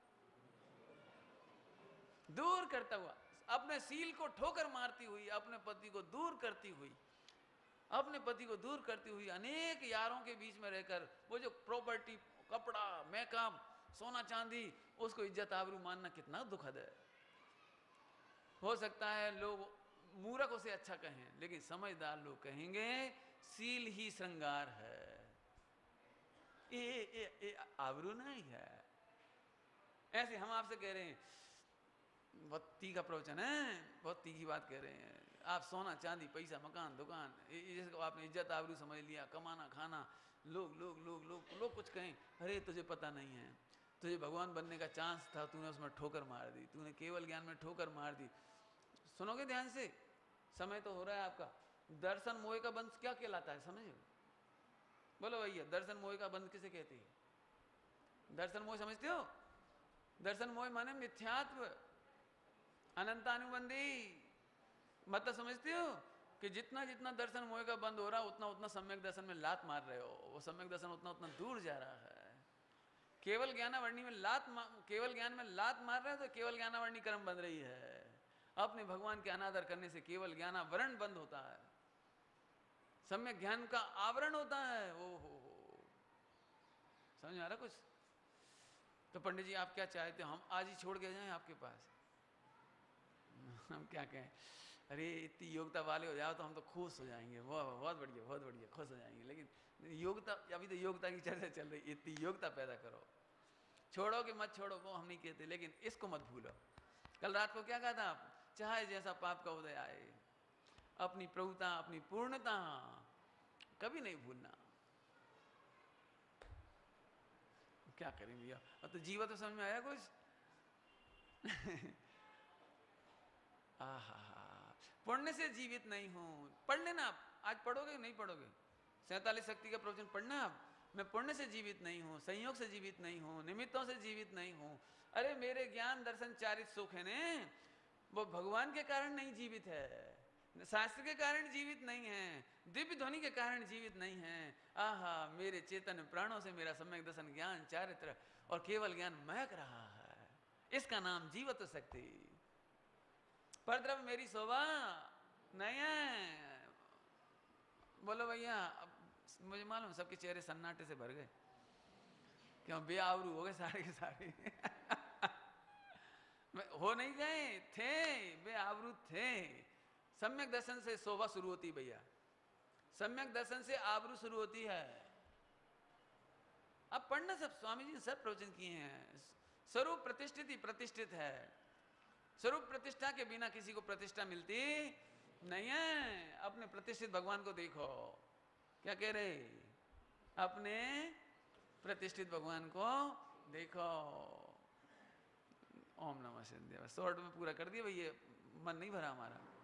दूर करता हुआ, अपने सील को ठोकर मारती हुई, अपने पति को दूर करती हुई, अपने पति को दूर करती हुई, अनेक यारों के बीच में रहकर, वो जो प्रॉपर्टी, कपड़ा, मेकअप, सोना चांदी, उसको इज्जत आबरू मानना कितना दुखद है। हो सकता है लोग मूर्ख उसे अच्छा कहें, लेकिन समझदार लोग कहेंगे सील ही श्रृंगार है, ये, ये, ये आबरू नहीं है। ऐसे हम आपसे कह रहे हैं, बहुत तीखा प्रवचन है, बहुत तीखी बात कह रहे हैं। आप सोना चांदी, पैसा, मकान, दुकान, जिसको आपने इज्जत आबरू समझ लिया, कमाना खाना, लोग लोग लोग लोग लोग कुछ कहें, अरे तुझे पता नहीं है, तुझे भगवान बनने का चांस था, तूने उसमें ठोकर मार दी, तूने केवल ज्ञान में ठोकर मार दी। सुनोगे ध्यान से, समय तो हो रहा है आपका। दर्शन मोह का बंध क्या कहलाता है समझे? बोलो भैया, दर्शन मोह का बंध किसे कहते हैं? दर्शन मोह समझते हो? दर्शन मोह माने मिथ्यात्व, अनंतानुबंधी। मतलब समझते हो कि जितना जितना दर्शन मोह का बंद हो रहा, उतना उतना सम्यक दर्शन में लात मार रहे हो, वो सम्यक दर्शन उतना उतना दूर जा रहा है। केवल ज्ञानावरणी में लात, केवल ज्ञान में लात मार रहे हो तो केवल ज्ञानावरणी कर्म बन रही है। अपने भगवान के अनादर करने से केवल ज्ञानावरण बंद होता है, सम्यक ज्ञान का आवरण होता है। ओ हो हो, समझ में आ रहा कुछ? तो पंडित जी आप क्या चाहते हो, हम आज ही छोड़ के जाएं आपके पास? हम क्या कहें, अरे इतनी योग्यता वाले हो जाओ तो हम तो खुश हो जाएंगे, वाह बहुत बढ़िया बहुत बढ़िया, खुश हो जाएंगे। लेकिन योग्यता, अभी तो योग्यता की चर्चा चल रही, इतनी योग्यता पैदा करो। छोड़ो कि मत छोड़ो वो हम नहीं कहते, लेकिन इसको मत भूलो। कल रात को क्या कहा था आप? चाहे जैसा पाप का उदय आए, अपनी प्रभुता, अपनी पूर्णता कभी नहीं भूलना। क्या करें भैया, अब तो जीवा तो समझ में आया कुछ? आहा, पुण्य से जीवित नहीं हूं। पढ़ लेना आप, आज पढ़ोगे नहीं पढ़ोगे? सैतालीस शक्ति का प्रवचन पढ़ना आप। मैं पुण्य से जीवित नहीं हूं, संयोग से जीवित नहीं हूं, निमित्तों से जीवित नहीं हूं। अरे मेरे ज्ञान दर्शन चारित सुख है ने, वो भगवान के कारण नहीं जीवित है, शास्त्र के कारण जीवित नहीं है, दिव्य ध्वनि के कारण जीवित नहीं है। आहा, मेरे चेतन प्राणों से मेरा सम्यक दर्शन ज्ञान चारित्र और केवल ज्ञान महक रहा है, इसका नाम जीवत शक्ति। परद्रव्य मेरी शोभा नहीं है। बोलो भैया, मुझे मालूम सबके चेहरे सन्नाटे से भर गए, क्यों बेआबरू हो गए सारे के सारे हो नहीं गए थे, बेआबरू थे। सम्यक दर्शन से शोभा शुरू होती भैया, सम्यक दर्शन से आबरू शुरू होती है। अब पढ़ना, सब स्वामी जी ने सब प्रवचन किए हैं। स्वरूप प्रतिष्ठित ही प्रतिष्ठित है, स्वरूप प्रतिष्ठा के बिना किसी को प्रतिष्ठा मिलती नहीं है। अपने प्रतिष्ठित भगवान को देखो, क्या कह रहे, अपने प्रतिष्ठित भगवान को देखो। ओम नमः शिवाय। शॉर्ट में पूरा कर दिया भैया, मन नहीं भरा हमारा।